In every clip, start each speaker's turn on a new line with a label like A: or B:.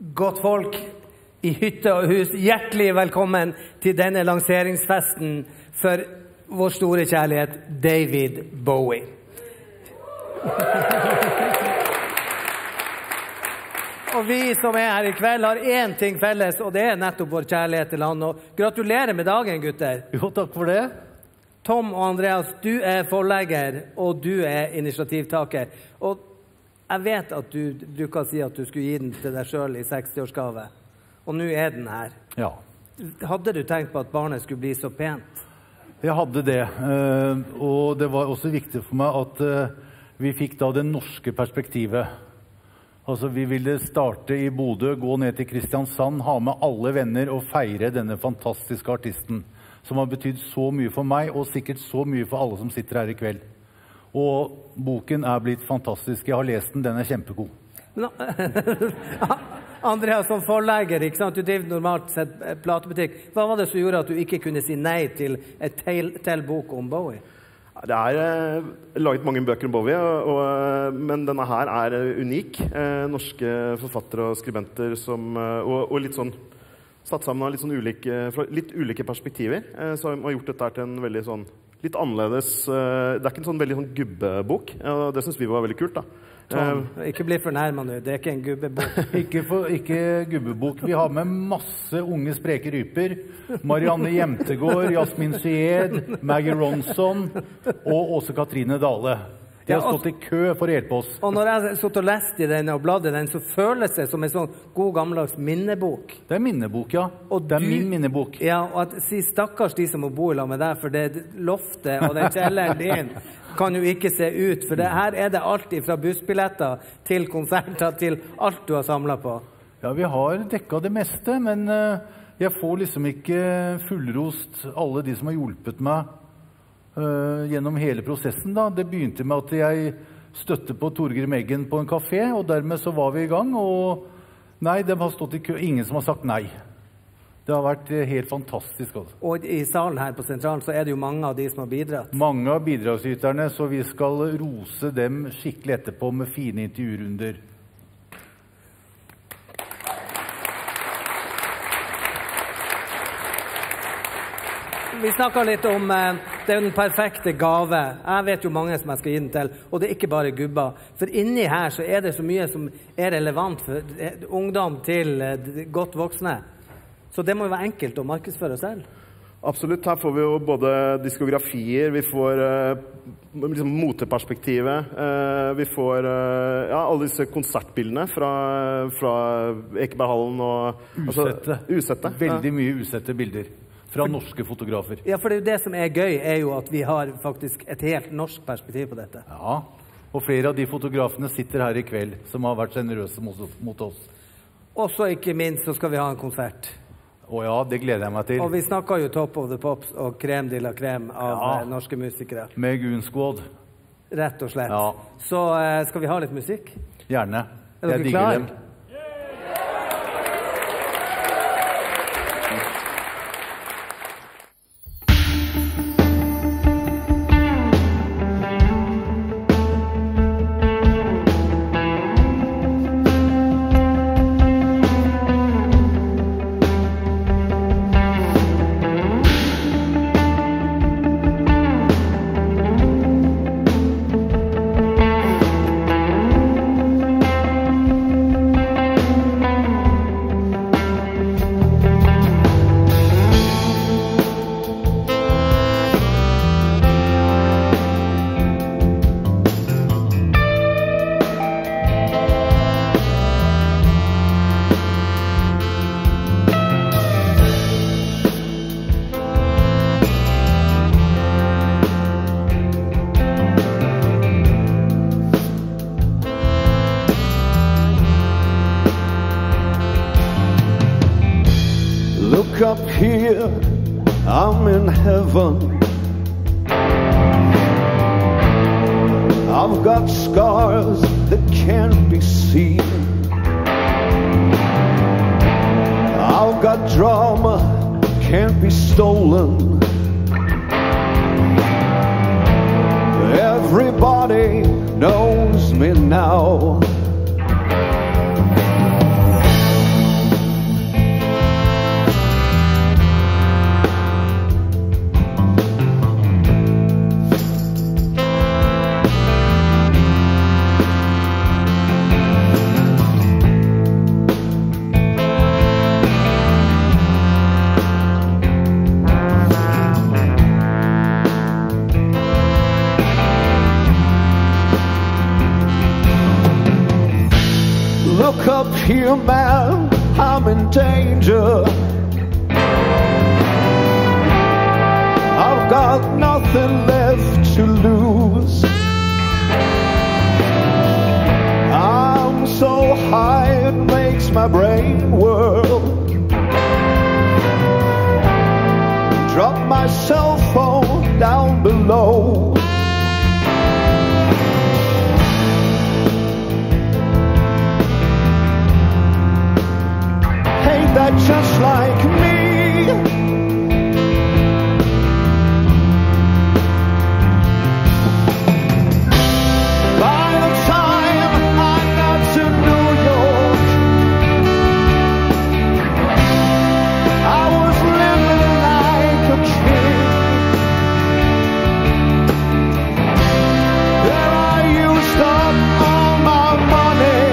A: Godt folk i hytte og hus, hjertelig velkommen til denne lanseringsfesten for vår store kjærlighet, David Bowie. Og vi som her i kveld har én ting felles, og det nettopp vår kjærlighet til han. Og gratulerer med dagen, gutter.
B: Jo, takk for det.
A: Tom og Andreas, du forlegger, og du initiativtaker. Og jeg vet at du bruker å si at du skulle gi den til deg selv i 60-årsgave. Og nå den her.
B: Ja.
A: Hadde du tenkt på at barnet skulle bli så pent?
B: Jeg hadde det. Og det var også viktig for meg at vi fikk da det norske perspektivet. Altså, vi ville starte i Bodø, gå ned til Kristiansand, ha med alle venner og feire denne fantastiske artisten, som har betydd så mye for meg, og sikkert så mye for alle som sitter her i kveld. Og boken blitt fantastisk. Jeg har lest den kjempegod.
A: Andreas, som forlegger, ikke sant? Du driver normalt sett platebutikk. Hva var det som gjorde at du ikke kunne si nei til et bok om Bowie?
C: Det laget mange bøker om Bowie, men denne her unik. Norske forfattere og skribenter som, og litt sånn satt sammen av litt ulike perspektiver, som har gjort dette til en veldig sånn litt annerledes. Det ikke en sånn veldig sånn gubbebok, og det synes vi var veldig kult da.
A: Tom, ikke bli fornærmet nå, det ikke en gubbebok.
B: Ikke gubbebok. Vi har med masse unge spreke ryper. Marianne Jemtegård, Jasmin Syed, Maggie Ronson og Åse Katrine Dale. De har stått i kø for å hjelpe oss.
A: Og når jeg satt og leste i den og bladde i den, så føles det som en sånn god gammeldags minnebok.
B: Det minnebok, ja. Og det min minnebok.
A: Ja, og at si stakkars de som må bo i lag med deg, for det loftet og den kjelleren din kan jo ikke se ut, for her det alt fra bussbilletter til konserter til alt du har samlet på.
B: Ja, vi har dekket det meste, men jeg får liksom ikke fullrost alle de som har hjulpet meg gjennom hele prosessen da. Det begynte med at jeg støtte på Torgrim Eggen på en kafé, og dermed så var vi i gang, og nei, de har stått i kø. Ingen som har sagt nei. Det har vært helt fantastisk. Altså.
A: Og i salen her på Sentralen så det jo mange av de som har bidratt.
B: Mange av bidragsyterne, så vi skal rose dem skikkelig etterpå med fine intervjurunder.
A: Vi snakket litt om det den perfekte gave. Jeg vet jo mange som jeg skal gi den til, og det ikke bare gubber. For inni her så det så mye som relevant for ungdom til godt voksne. Så det må jo være enkelt å markedsføre selv.
C: Absolutt. Her får vi jo både diskografier, vi får liksom moteperspektivet, vi får alle disse konsertbildene fra Ekeberghallen og usette.
B: Veldig mye usette bilder fra norske fotografer.
A: Ja, for det jo det som gøy, jo at vi har faktisk et helt norsk perspektiv på dette.
B: Ja, og flere av de fotografene sitter her i kveld, som har vært generøse mot oss.
A: Og så ikke minst så skal vi ha en konsert.
B: Å ja, det gleder jeg meg til.
A: Og vi snakket jo Top of the Pops og Crème de la Crème av norske musikere.
B: Med Goon Squad.
A: Rett og slett.
B: Ja.
A: Så skal vi ha litt musikk?
B: Gjerne.
A: Jeg digger dem.
D: Up here, I'm in heaven. I've got scars that can't be seen. I've got drama, can't be stolen. Everybody knows me now. Look up here, man, I'm in danger. I've got nothing left to lose. I'm so high it makes my brain whirl. Drop my cell phone down below. Ain't that just like me? By the time I got to New York, I was living like a king. There I used up all my money.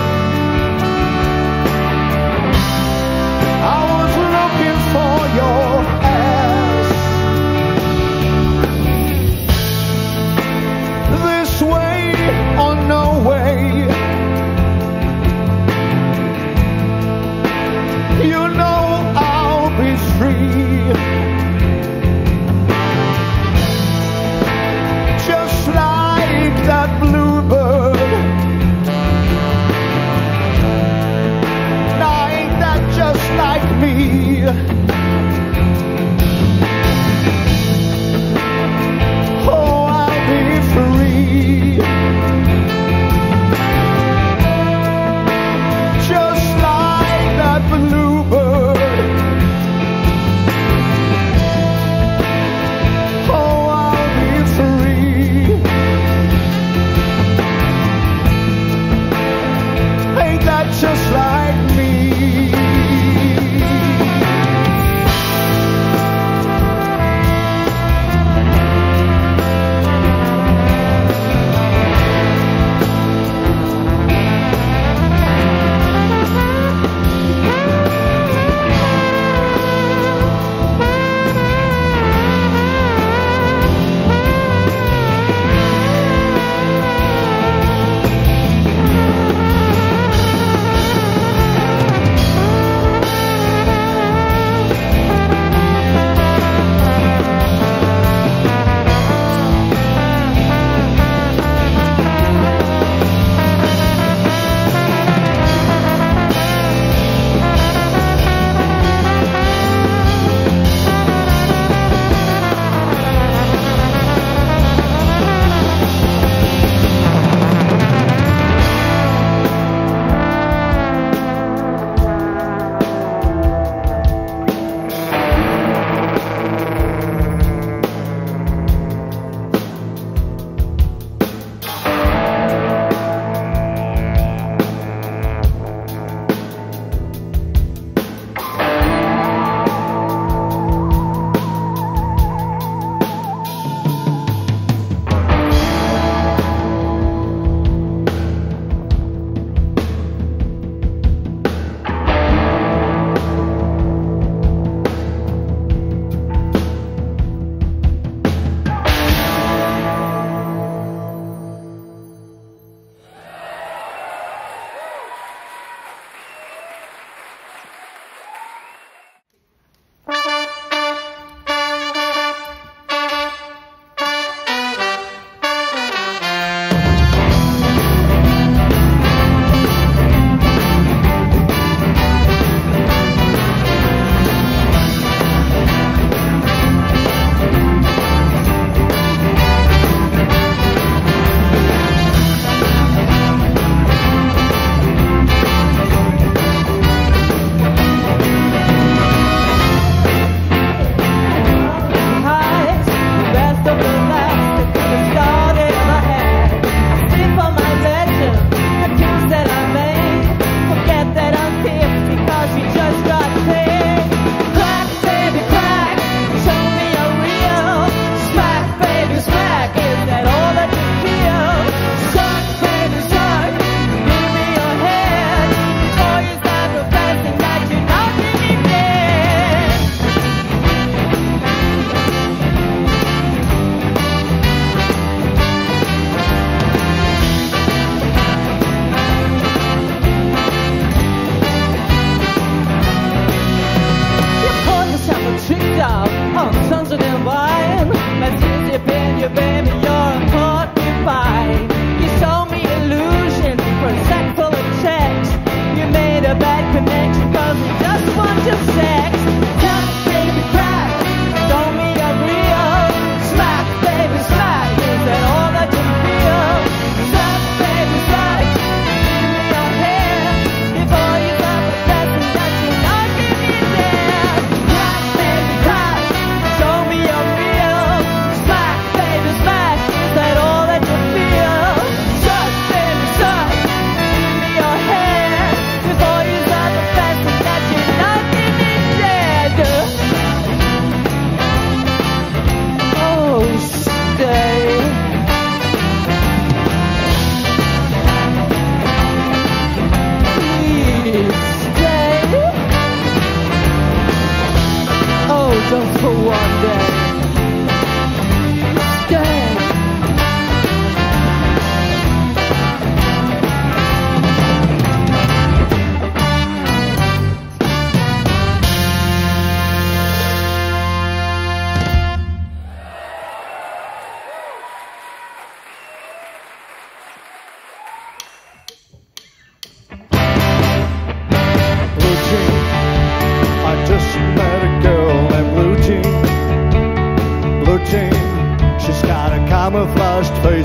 D: I was looking for your ass. This way or no way, you know I'll be free. Just like that bluebird, like that, just like me. Oh, I'll be free. Just like that bluebird. Oh, I'll be free. Ain't that just like me?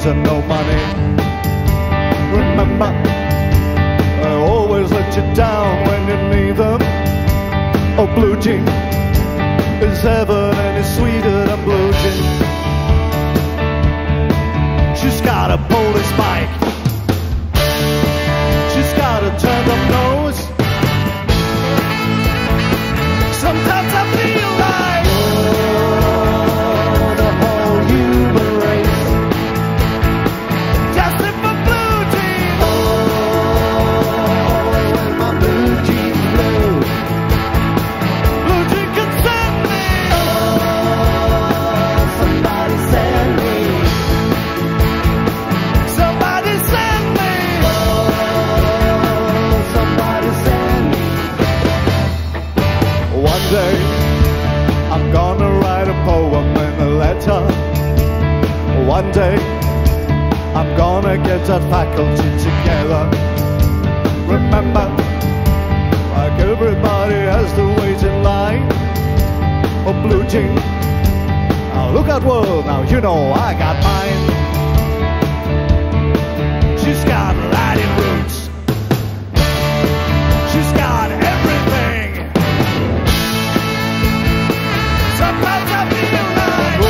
D: and no money. Remember, I always let you down when you need them. Oh, blue jean is heaven and it's sweeter than blue jean. She's got a police bike. She's got a turned-up nose. Sometimes I feel like the whole human race just in my blue jeans. When my blue jeans blue, blue jeans can send me. Somebody send me. Somebody send me. Somebody send me. One day I'm gonna write a poem and a letter. One day I'm gonna get that faculty together. Remember, like everybody has to wait in line. Oh, blue jean, now look at world, now you know I got mine. She's got Latin roots. She's got everything. Sometimes I feel like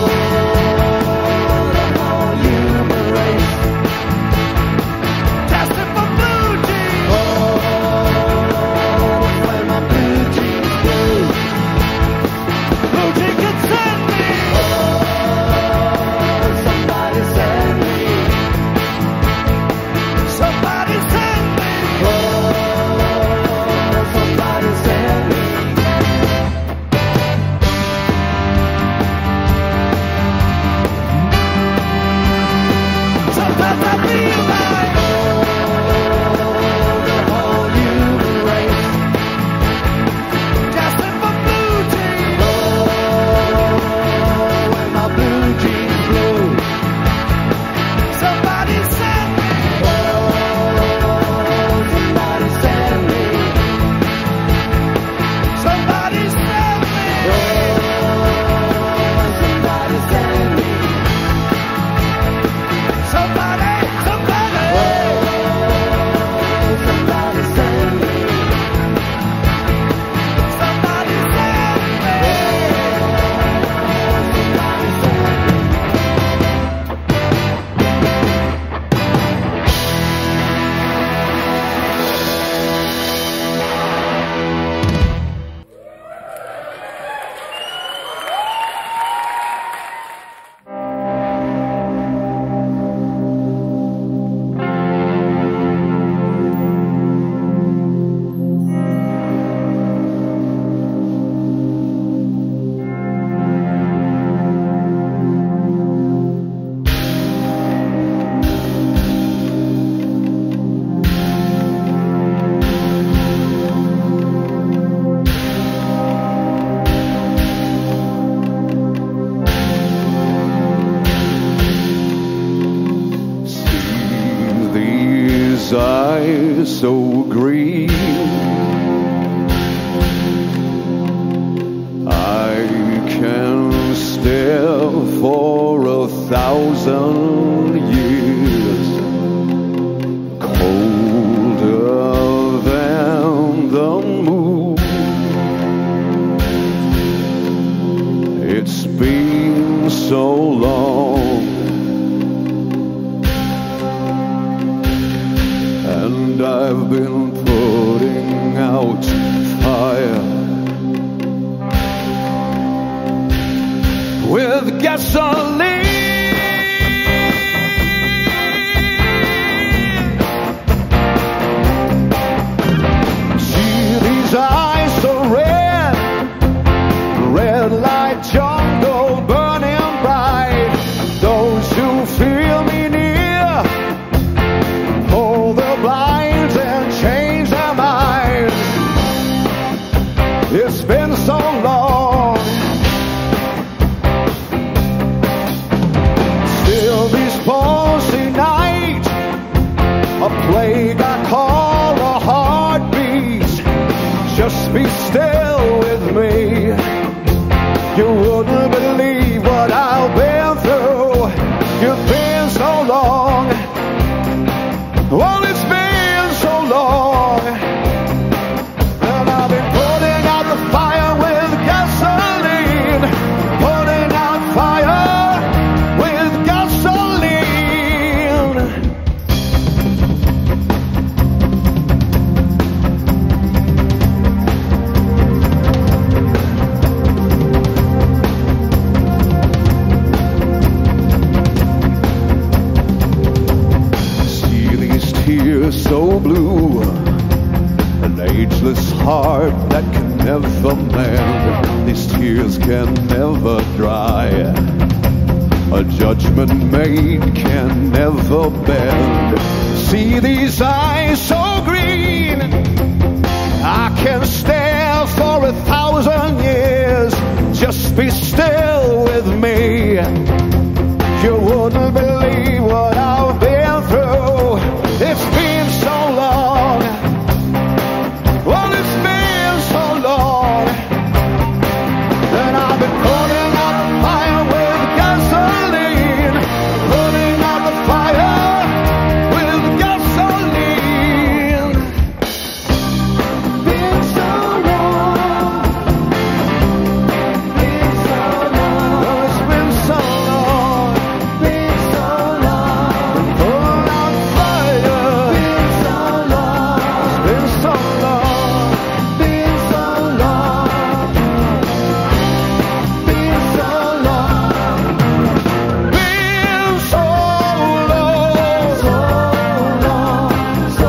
D: the whole human race testing for blue jeans. When my blue jeans blue, blue jeans can send me. Somebody send me. Somebody send me. Somebody send me. Sometimes I feel like the whole human race testing for blue jeans. When my blue jeans blue, somebody send me. Somebody send me. Somebody send me. Somebody send me. Somebody, somebody, somebody send me. Somebody send me. Somebody send these eyes so green, I can stare for 1,000 years, colder than the moon. It's been so long, and I've been putting out fire with gasoline. See these eyes so red, red like jungle burning bright. Those who feel me near pull the blinds and change their minds. It's been so long, still these pulsing nights, a plague I call a heartbeat. Just be still with me. You wouldn't believe what I've been through. You've been so is so blue, an ageless heart that can never mend, these tears can never dry, a judgment made can never bend. See these eyes so green, I can stare for 1,000 years. Just be still with me. You wouldn't believe what I've been through. It's been so long. Well, it's been so long that I've been putting out the fire with gasoline, putting out the fire with gasoline. Been so long, been so long. Well, it's been so long, been so long. Putting out the fire, been so long, been so long, been so long, been so long, been so long, so long, so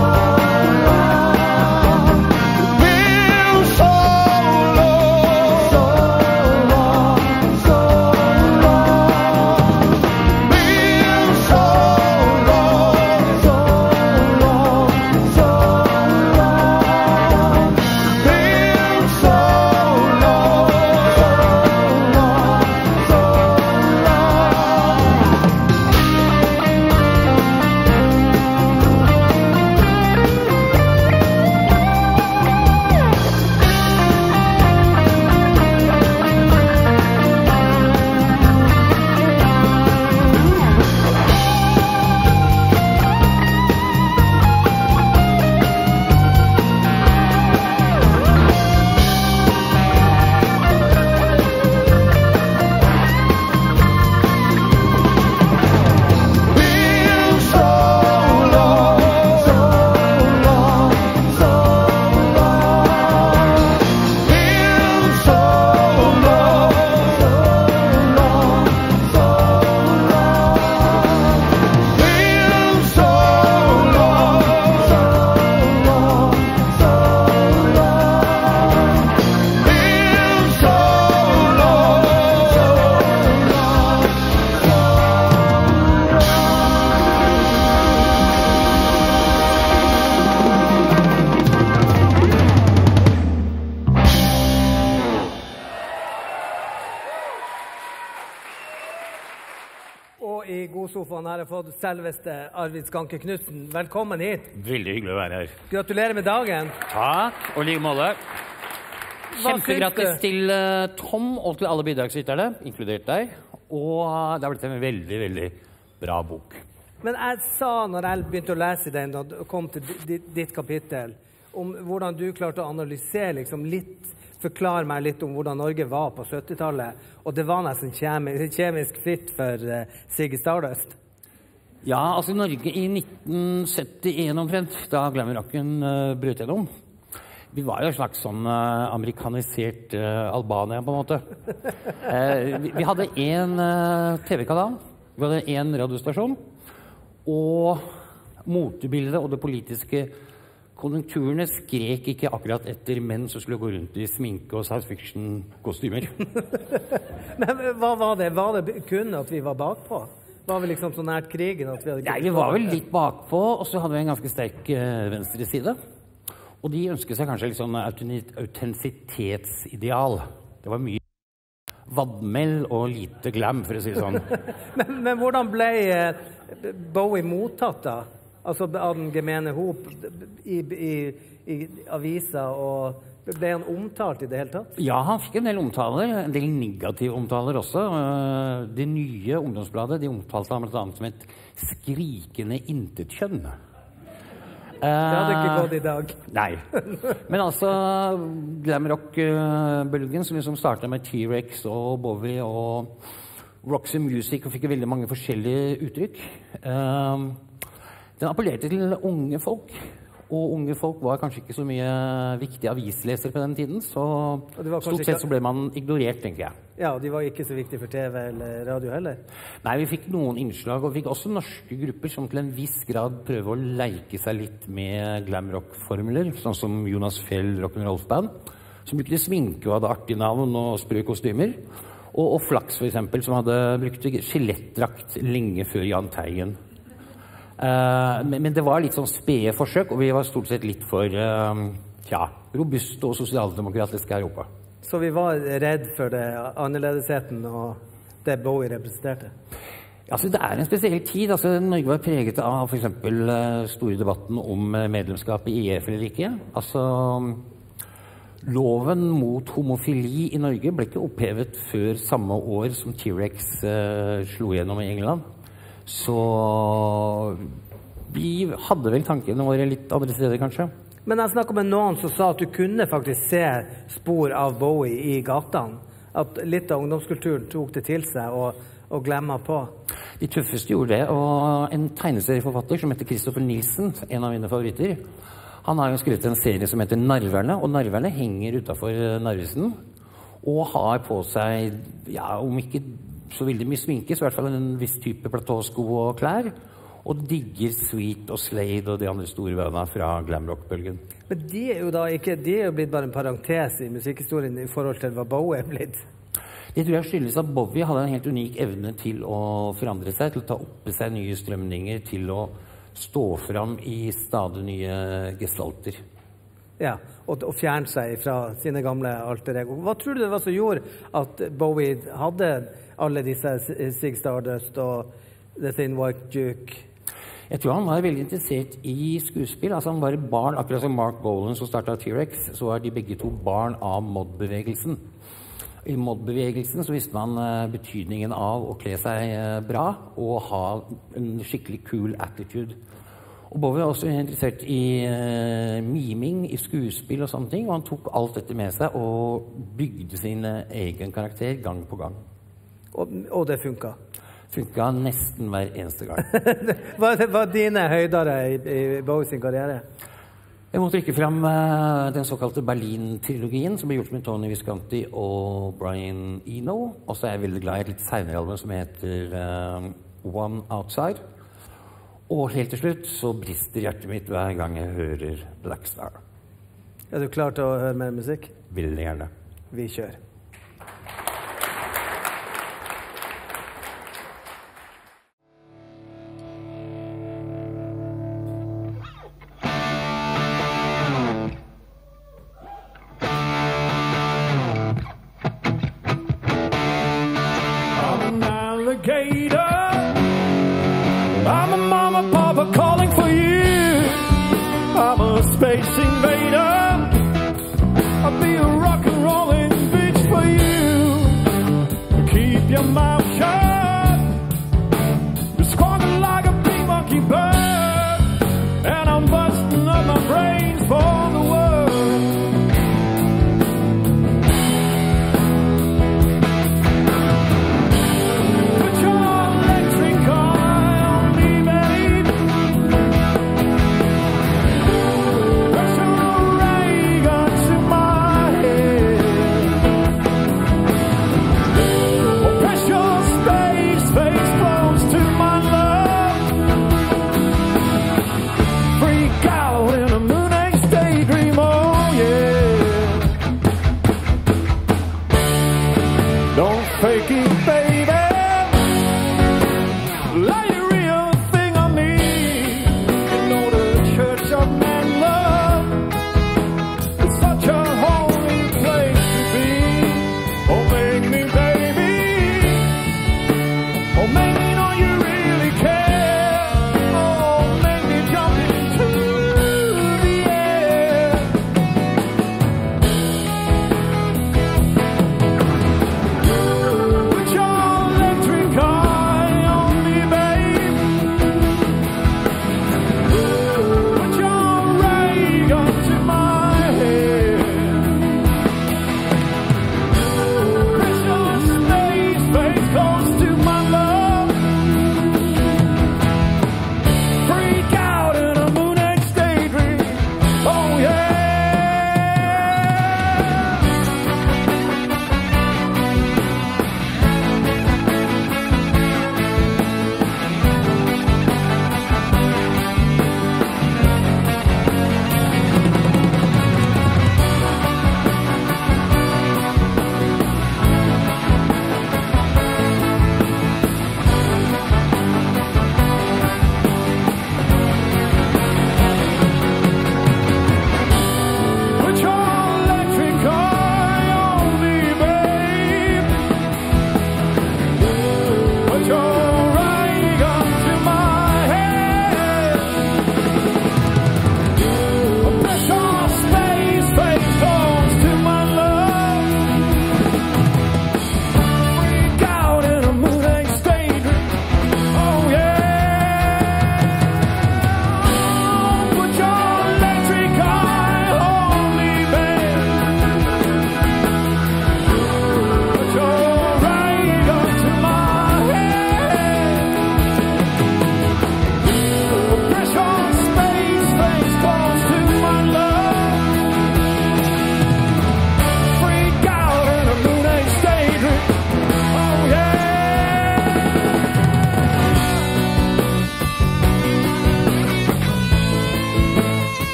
D: long, been so long, so long, so long, been so long, so long, so long, been so long, so
A: Og i godsofaen har jeg fått selveste Arvid Skanke Knudsen. Velkommen hit.
E: Veldig hyggelig å være her.
A: Gratulerer med dagen.
E: Takk, og like måte.
A: Hva
E: Kjempegrattis
A: syns du?
E: til Tom og til alle bidragsyterne, inkludert deg. Og det har blitt en veldig, veldig bra bok.
A: Men jeg sa når jeg begynte å lese den, og kom til ditt kapittel, om hvordan du klarte å analysere liksom litt, forklare meg litt om hvordan Norge var på 70-tallet, og det var nesten kjemisk fritt for Ziggy Stardust.
E: Ja, altså Norge i 1971 omtrent, da glam-rocken brøt gjennom. Vi var jo en slags sånn amerikanisert Albania, på en måte. Vi hadde en TV-kanal, vi hadde en radiostasjon, og motebildet og det politiske konjunkturene skrek ikke akkurat etter menn som skulle gå rundt i sminke og science fiction-kostymer.
A: Men hva var det? Var det kun at vi var bakpå? Var vi liksom så nært krigen at vi hadde...
E: Nei, vi var vel litt bakpå, og så hadde vi en ganske sterk venstre side. Og de ønsket seg kanskje litt sånn autentisitetsideal. Det var mye vadmel og lite glam, for å si det sånn.
A: men hvordan ble Bowie mottatt da? Altså av den gemene hop i aviser, og ble han omtalt i det hele tatt?
E: Ja, han fikk en del omtaler, en del negative omtaler også. Det nye ungdomsbladet, de omtalte han blant annet som et skrikende intetkjønn.
A: Det hadde ikke gått i dag.
E: Nei. Men altså, glam-rock-bølgen som liksom startet med T-Rex og Bowie og Roxy Music, og fikk veldig mange forskjellige uttrykk. Den appellerte til unge folk, Og unge folk var kanskje ikke så mye viktige avislesere på den tiden, så stort sett så ble man ignorert, tenker jeg.
A: Ja, og de var ikke så viktige for TV eller radio heller?
E: Nei, vi fikk noen innslag, og vi fikk også norske grupper som til en viss grad prøver å leke seg litt med glam-rock-formler, sånn som Jonas Fjell Rock'n'Roll-band, som brukte sminke og hadde artige navn og sprø kostymer. Og Flaks, for eksempel, som hadde brukt skjelettdrakt lenge før Jahn Teigen. Men det var litt sånn spede forsøk, og vi var stort sett litt for robuste og sosialdemokratiske i Europa.
A: Så vi var redd for det annerledesheten og det Bowie representerte?
E: Altså, det er en spesiell tid. Altså, Norge var preget av for eksempel store debatten om medlemskap i EF eller ikke. Altså, loven mot homofili i Norge ble ikke opphevet før samme år som T-Rex slo gjennom i England. Så vi hadde vel tankene våre litt andre steder, kanskje.
A: Men jeg snakket med noen som sa at du kunne faktisk se spor av Bowie i gatene. At litt av ungdomskulturen tok det til seg og glemmer på.
E: De tøffeste gjorde det, og en tegneserieforfatter som heter Christopher Nielsen, en av mine favoritter, han har jo skrevet en serie som heter Narverne, og Narverne henger utenfor Narvesen, og har på seg, om ikke så veldig mye sminke, så i hvert fall en viss type platåsko og klær, og digger Sweet og Slade og de andre store vennene fra glamrock-bølgen.
A: Men de er jo blitt bare en parentes i musikkhistorien i forhold til hva Bowie er blitt.
E: Det tror jeg skyldes at Bowie hadde en helt unik evne til å forandre seg, til å ta opp seg nye strømninger, til å stå fram i stadig nye gestalter.
A: Ja, og fjerne seg fra sine gamle alter ego. Hva tror du det var som gjorde at Bowie hadde alle disse Zig Stardust og The Thin White Duke?
E: Jeg tror han var veldig interessert i skuespill. Altså han var barn, akkurat som Mark Bolan som startet T-Rex, så var de begge to barn av mod-bevegelsen. I mod-bevegelsen så visste man betydningen av å kle seg bra og ha en skikkelig cool attitude. Og Bowie var også interessert i miming, i skuespill og sånne ting, og han tok alt dette med seg og bygde sin egen karakter gang på gang.
A: Og det funket?
E: Funket nesten hver eneste gang.
A: Hva var dine høydere i Bowie sin karriere?
E: Jeg må trekke frem den såkalte Berlin-trilogien, som ble gjort med Tony Visconti og Brian Eno. Og så er jeg veldig glad i et litt senere album som heter One Outside. Og helt til slutt så brister hjertet mitt hver gang jeg hører Black Star.
A: Er du klar til å høre mer musikk?
E: Veldig gjerne.
A: Vi kjører.
D: Space invader, I'll be a rock and rolling bitch for you. Keep your mouth shut. You're squawking like a big monkey bird, and I'm busting up my brains for the world. Put your electric eye on me, babe. Around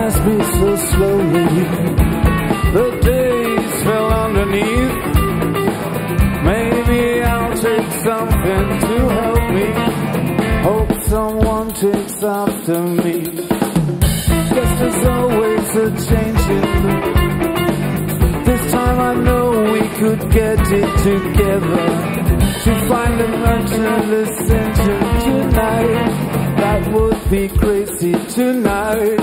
D: passed me so slowly. The days fell underneath. Maybe I'll take something to help me. Hope someone takes after me. Just as always a changing. This time I know we could get it together. To find a merciless engine tonight. That would be crazy tonight.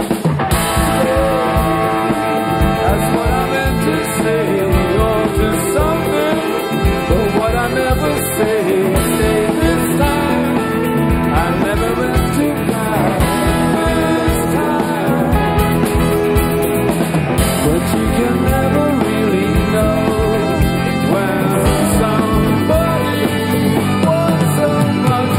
D: That's what I meant to say. Or do something. But what I never say. Say this time. I never meant to lie. This time. But you can never really know. When somebody wants so much.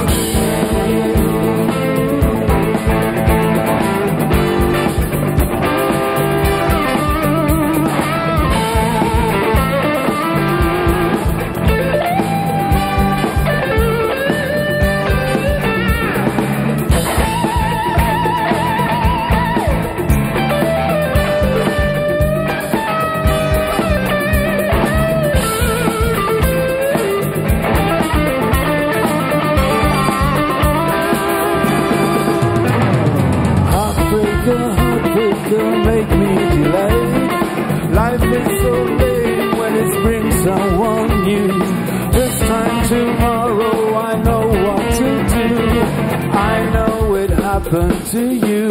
D: Make me delay. Life is so late when it brings someone new. This time tomorrow I know what to do. I know it happened to you.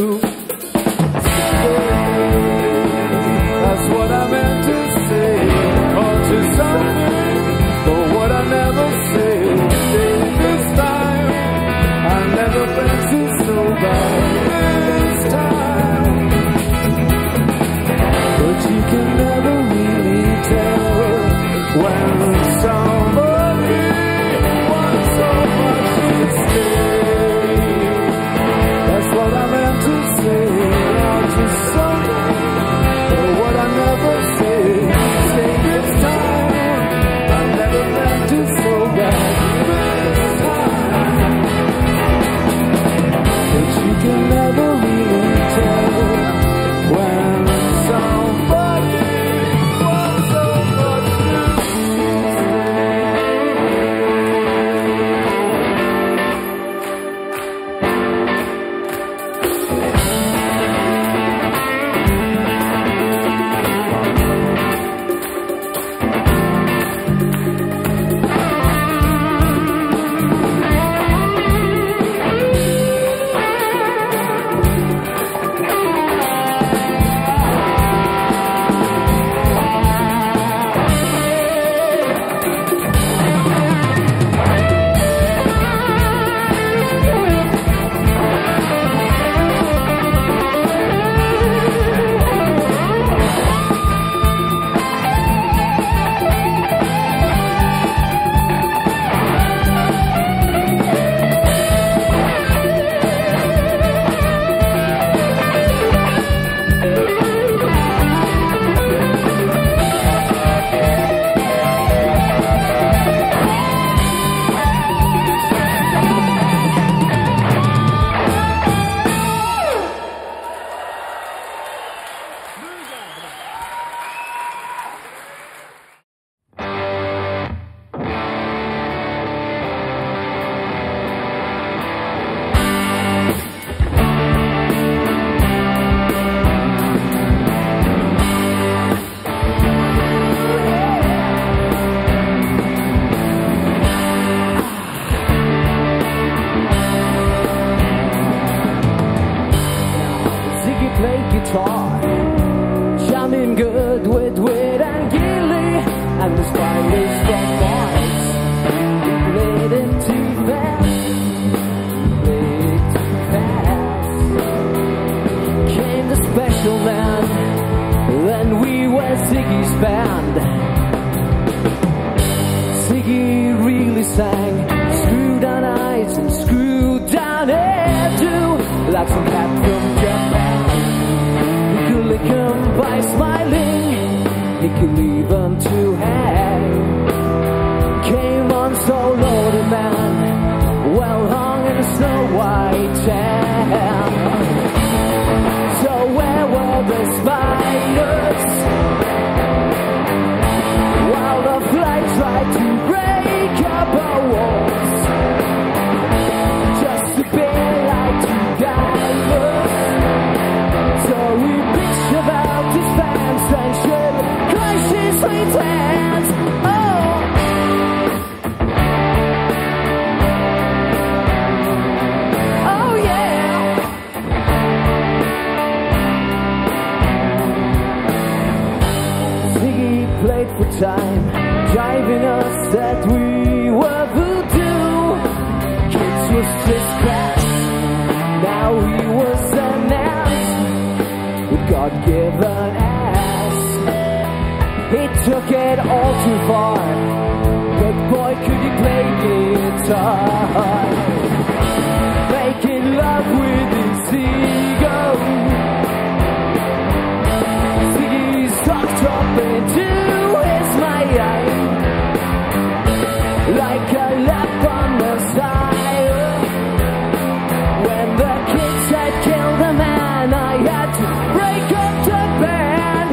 D: That's what I meant to say. Or to something, but what I never say. This time I never meant to so bad. This time. But you can never really tell when somebody wants so much to stay. That's what I meant to say. I'll just something, but what I never say. Say this time, I never meant to so bad. This time, but you can never really tell when somebody wants so much to jamming good with Wit and Gilly, and the spiders from Mars. We played it too fast, came the special man, then we were Ziggy's band. Ziggy really sang, screwed on eyes and screwed down hairdo, like some cat from Japan. Lick him by smiling, he could leave him to hang. Came on so loaded man, well hung in a snow white tan. So
F: time, driving us that we were voodoo. Kids was just class, now he was an ass with God-given ass. He took it all too far, but boy could he play guitar. Making love with his ego, Ziggy's sucked up into his mind, like a lap on the side. When the kids had killed a man, I had to break up the band.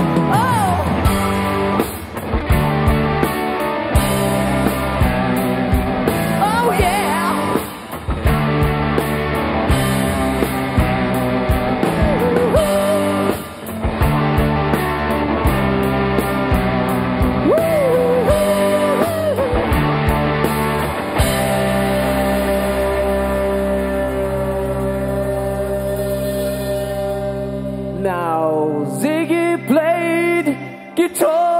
F: Oh yeah. Now Ziggy played guitar.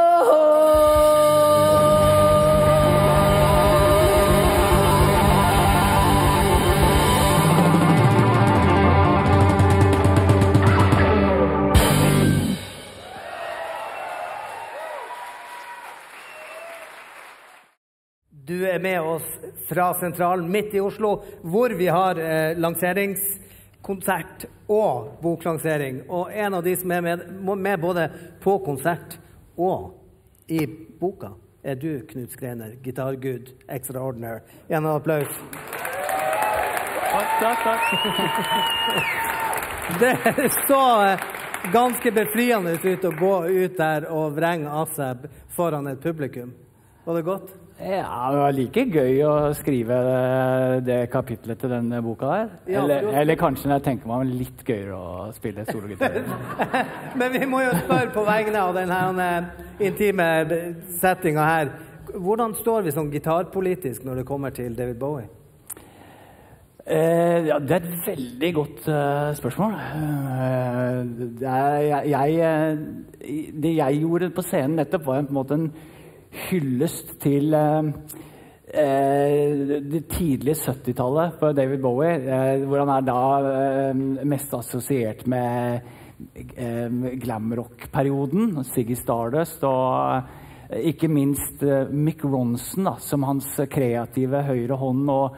A: Du med oss fra sentralen midt i Oslo, hvor vi har lanseringskonsert og boklansering. Og en av de som med både på konsert og i boka du, Knut Skrener, gitargud extraordinary. En applaus.
E: Takk.
A: Det så ganske befriende ut å gå ut der og vrenge av seg foran et publikum. Var det godt?
G: Ja, det var like gøy å skrive det kapitlet til denne boka der.
A: Ja,
G: eller kanskje når jeg tenker meg litt gøyere å spille sologitar.
A: Men vi må jo spørre på vegne av denne intime settingen her. Hvordan står vi som gitarpolitisk når det kommer til David Bowie?
G: Ja, det et veldig godt spørsmål. Det jeg gjorde på scenen nettopp var på en måte en hyllest til det tidlige 70-tallet for David Bowie, hvor han da mest assosiert med glamrock-perioden, Ziggy Stardust, og ikke minst Mick Ronson, da, som hans kreative høyre hånd og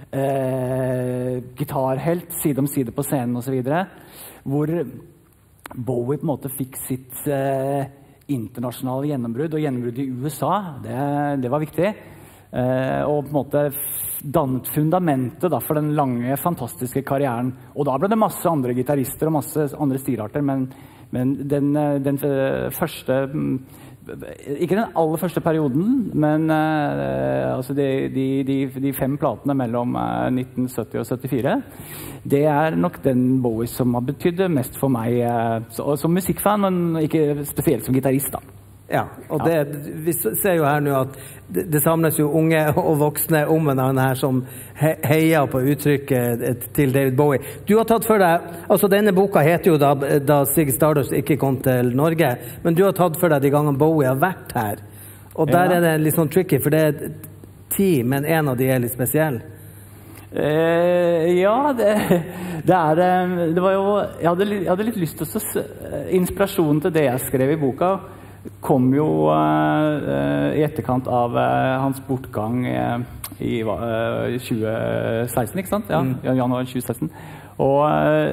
G: gitarhelt, side om side på scenen og så videre, hvor Bowie på en måte fikk sitt internasjonale gjennombrudd, og gjennombrudd i USA, det var viktig. Og på en måte dannet fundamentet da, for den lange, fantastiske karrieren. Og da ble det masse andre gitarister og masse andre stilarter, men den første, ikke den aller første perioden, men altså de 5 platene mellom 1970 og 74, det nok den Bowie som har betydd mest for meg som musikkfan, men ikke spesielt som gitarist da.
A: Ja, og vi ser jo her nå at det samles jo unge og voksne om en her som heier på uttrykket til David Bowie. Du har tatt for deg, altså denne boka heter jo da Ziggy Stardust ikke kom til Norge, men du har tatt for deg de gangene Bowie har vært her. Og der det litt sånn tricky, for det 10, men en av de litt spesiell.
G: Ja, det var jo, jeg hadde litt lyst til å inspirasjonen til det jeg skrev i boka kom jo i etterkant av hans bortgang i 2016, ikke sant? Ja, januar 2016. Og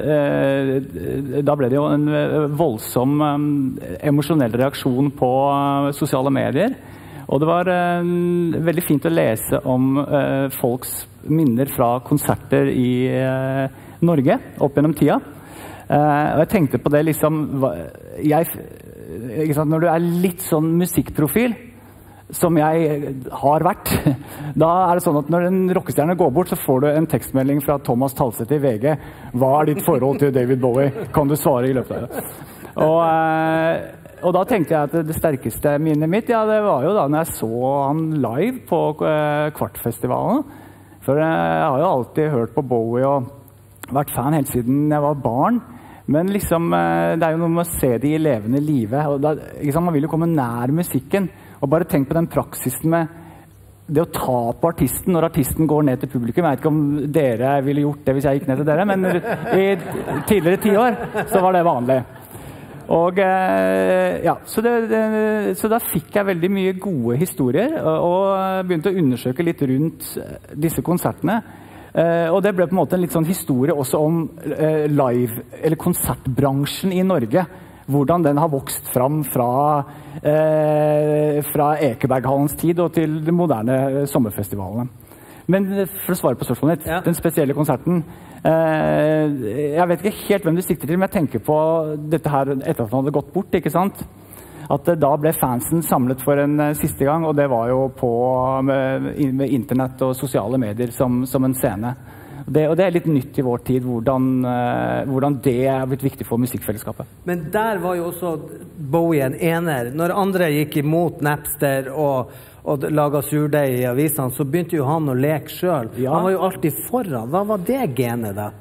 G: da ble det jo en voldsom emosjonell reaksjon på sosiale medier. Og det var veldig fint å lese om folks minner fra konserter i Norge opp gjennom tida. Og jeg tenkte på det liksom, ikke sant, når du litt sånn musikkprofil, som jeg har vært, da det sånn at når en rockestjerne går bort, så får du en tekstmelding fra Thomas Talseth i VG. Hva ditt forhold til David Bowie? Kan du svare i løpet av det? Og da tenkte jeg at det sterkeste minnet mitt, ja, det var jo da når jeg så han live på Kvartfestivalen. For jeg har jo alltid hørt på Bowie og vært fan helt siden jeg var barn. Men liksom, det jo noe med å se det i levende livet. Og da, ikke sant, man vil jo komme nær musikken. Og bare tenk på den praksisen med det å ta på artisten når artisten går ned til publikum. Jeg vet ikke om dere ville gjort det hvis jeg gikk ned til dere, men i tidligere 10 år så var det vanlig. Og ja, så da fikk jeg veldig mye gode historier og begynte å undersøke litt rundt disse konsertene. Og det ble på en måte en litt sånn historie også om live, eller konsertbransjen i Norge. Hvordan den har vokst fram fra Ekeberghallens tid og til de moderne sommerfestivalene. Men for å svare på spørsmålet ditt, den spesielle konserten, jeg vet ikke helt hvem du sikter til, men jeg tenker på dette her etter at han hadde gått bort, ikke sant? At da ble fansen samlet for en siste gang, og det var jo med internett og sosiale medier som en scene. Og det litt nytt i vår tid, hvordan det blitt viktig for musikkfellesskapet.
A: Men der var jo også Bowie en ener. Når andre gikk imot Napster og laget surdeig i avisene, så begynte jo han å leke selv. Ja. Han var jo alltid foran. Hva var det genet da?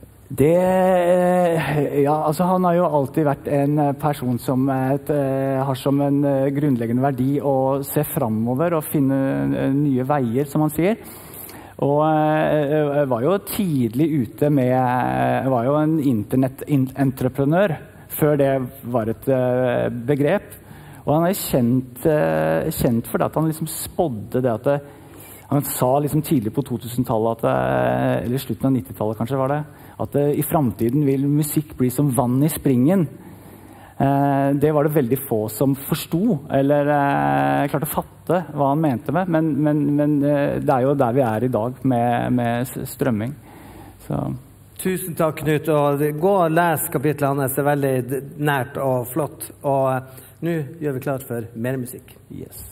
G: Ja, altså han har jo alltid vært en person som har som en grunnleggende verdi å se fremover og finne nye veier, som han sier. Og jeg var jo tidlig ute med, jeg var jo en internettentreprenør før det var et begrep. Og han kjent for det at han liksom spådde det at han sa liksom tidlig på 2000-tallet, eller slutten av 90-tallet kanskje var det, at i fremtiden vil musikk bli som vann i springen. Det var det veldig få som forstod, eller klarte å fatte hva han mente med, men det jo der vi i dag med strømming. Så.
A: Tusen takk, Knut, og gå og les kapitlet hans, det veldig nært og flott, og nå gjør vi klart for mer musikk.
G: Yes.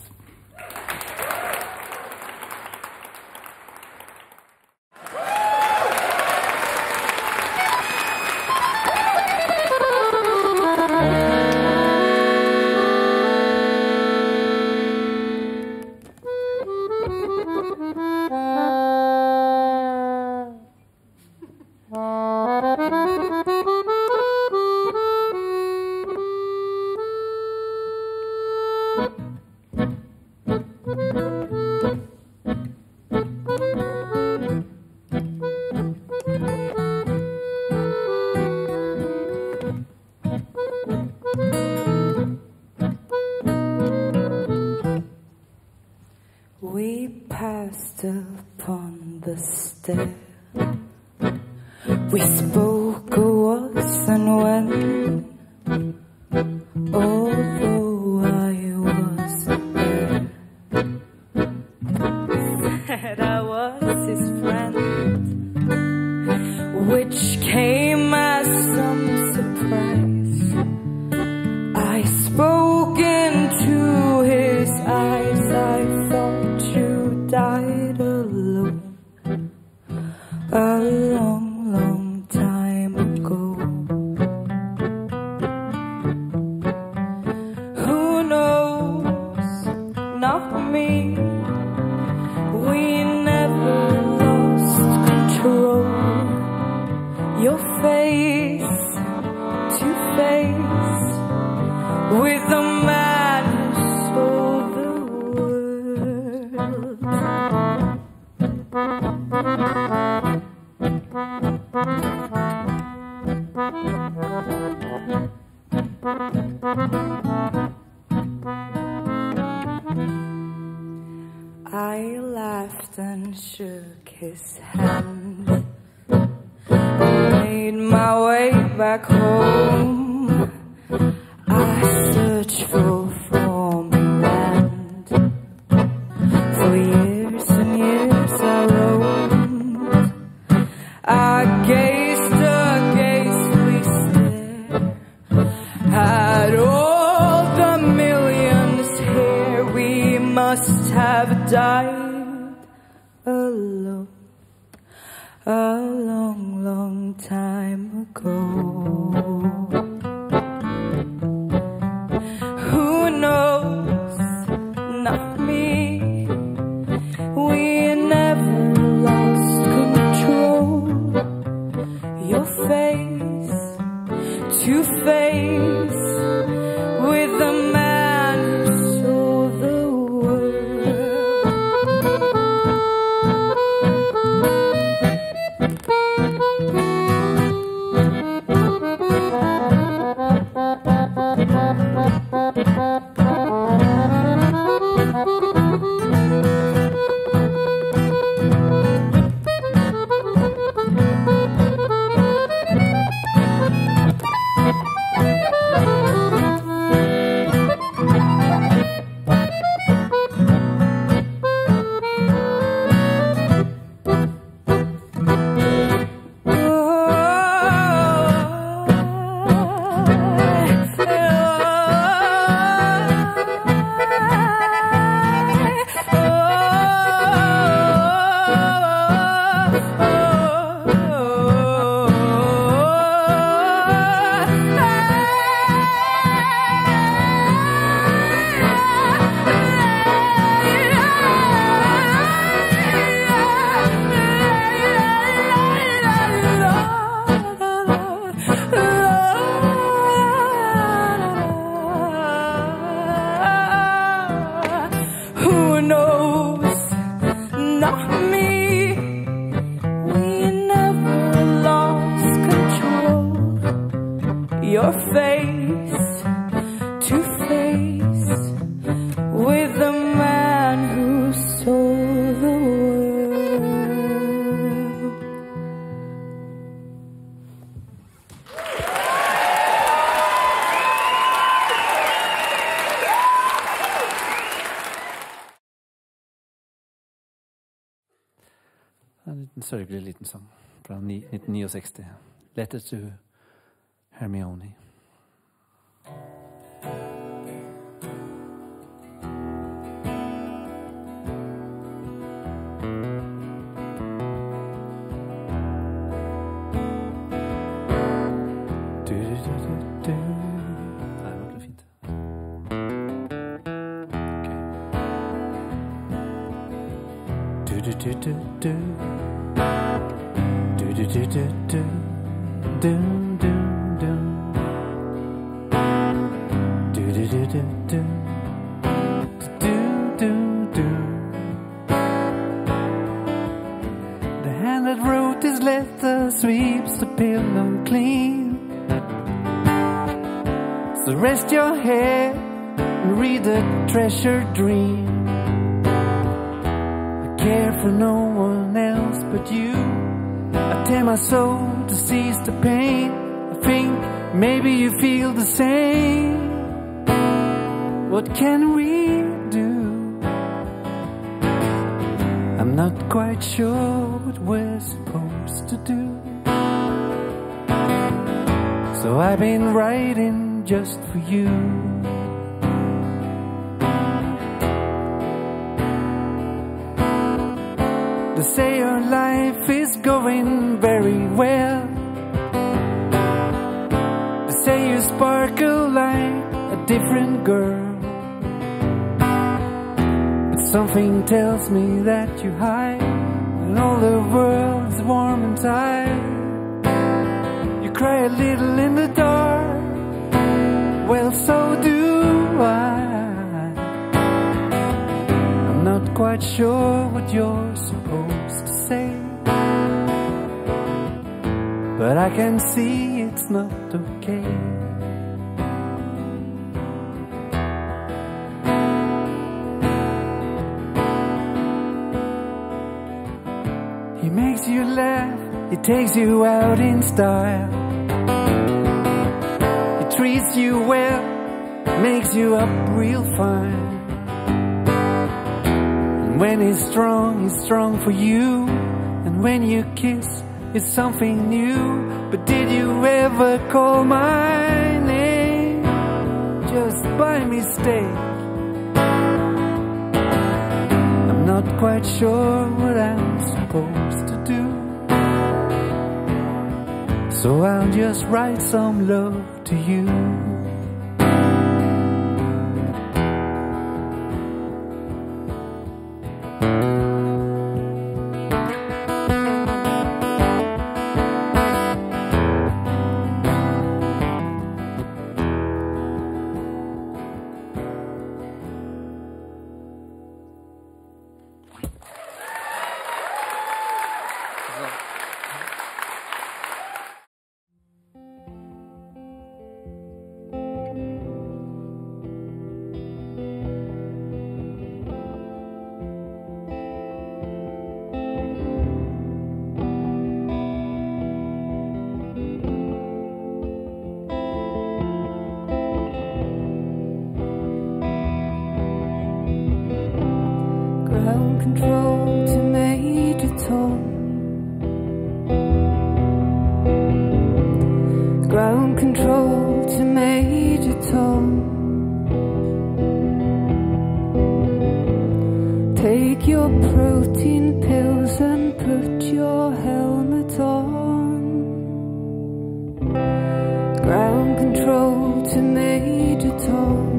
H: Upon the stair, we spoke of was and when, although I wasn't there, said I was his friend, which came as some surprise. I spoke into his eyes, I thought you died alone a long, long time ago. Who knows? Not me. We never lost control. Your face to face with the madness of the world. I laughed and shook his hand, made my way back home. I searched for form and land. For years and years I roamed. I gazed a ghastly stare at all the millions here. We must have died alone a long, long time ago. Who knows? Not me. We never lost control. Your face two-face with the man who sold the your face to face with the man who sold the world.
I: En sørgelig liten sang fra 1969. Letter to Hermione. Nei, det var ikke fint. The hand that wrote this letter sweeps the pillow clean. So rest your head and read the treasured dream. I care for no one else but you. I tear my soul to cease the pain. I think maybe you feel the same. What can we do? I'm not quite sure what we're supposed to do. So I've been writing just for you. They say your life is going very well. They say you sparkle like a different girl. But something tells me that you hide, and all the world's warm and tired. You cry a little in the dark, well so do I. I'm not quite sure what you're supposed to say, but I can see it's not okay. He makes you laugh, he takes you out in style. He treats you well, makes you up real fine. And when he's strong for you. And when you kiss, it's something new. But did you ever call my name just by mistake? I'm not quite sure what I'm supposed to do, so I'll just write some love to you.
H: Ground control to Major Tom. Take your protein pills and put your helmet on. Ground control to Major Tom.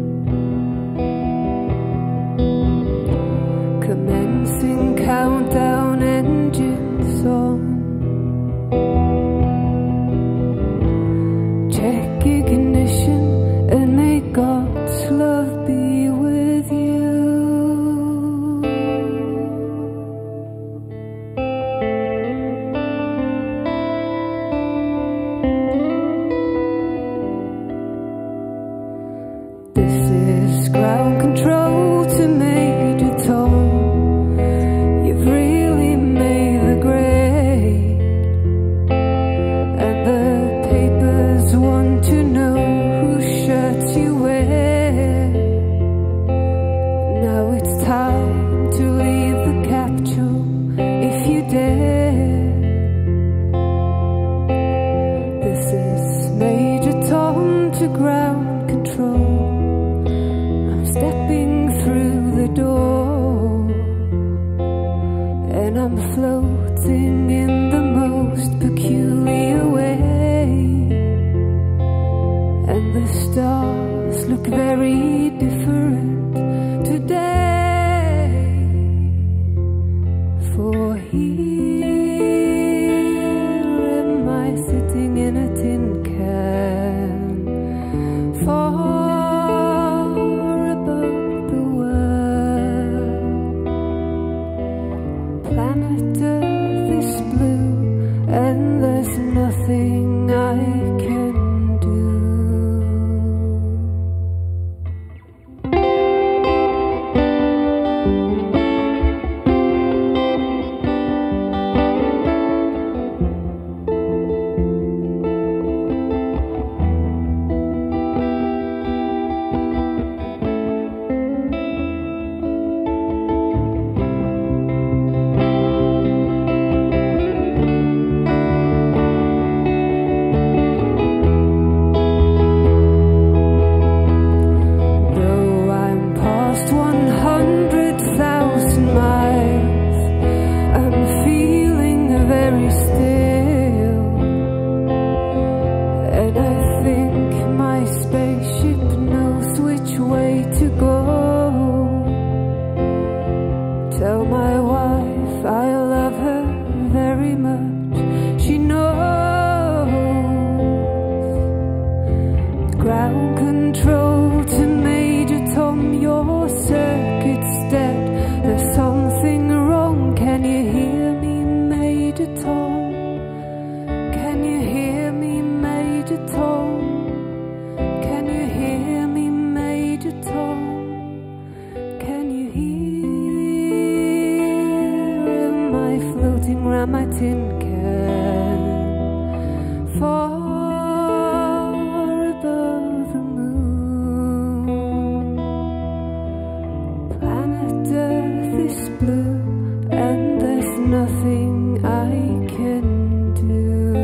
H: Commencing countdown, engines on. Check ignition and may God's love be with you. This is ground control to Major Tom. You've really made the grade, and the papers want to know whose shirts you wear. Now it's time to leave the capsule if you dare. This is Major Tom to ground control. I'm stepping through the door, and I'm floating in the most peculiar way, and the stars look very different today. For here am I sitting in a tin can, far above the world. Planet Earth is blue, and there's nothing I can do. Though I'm past 100,000 miles, I'm feeling very still, and I think my spaceship knows which way to go. Tell my wife I love her very much, she knows. Ground control to Major Tom, your circuit's dead. There's something wrong, can you hear me, Major Tom? Can you hear me, Major Tom? Can you hear me, Major Tom? Can you hear? Am I floating round my tin can, far above the moon? Planet Earth is blue, and there's nothing I can do.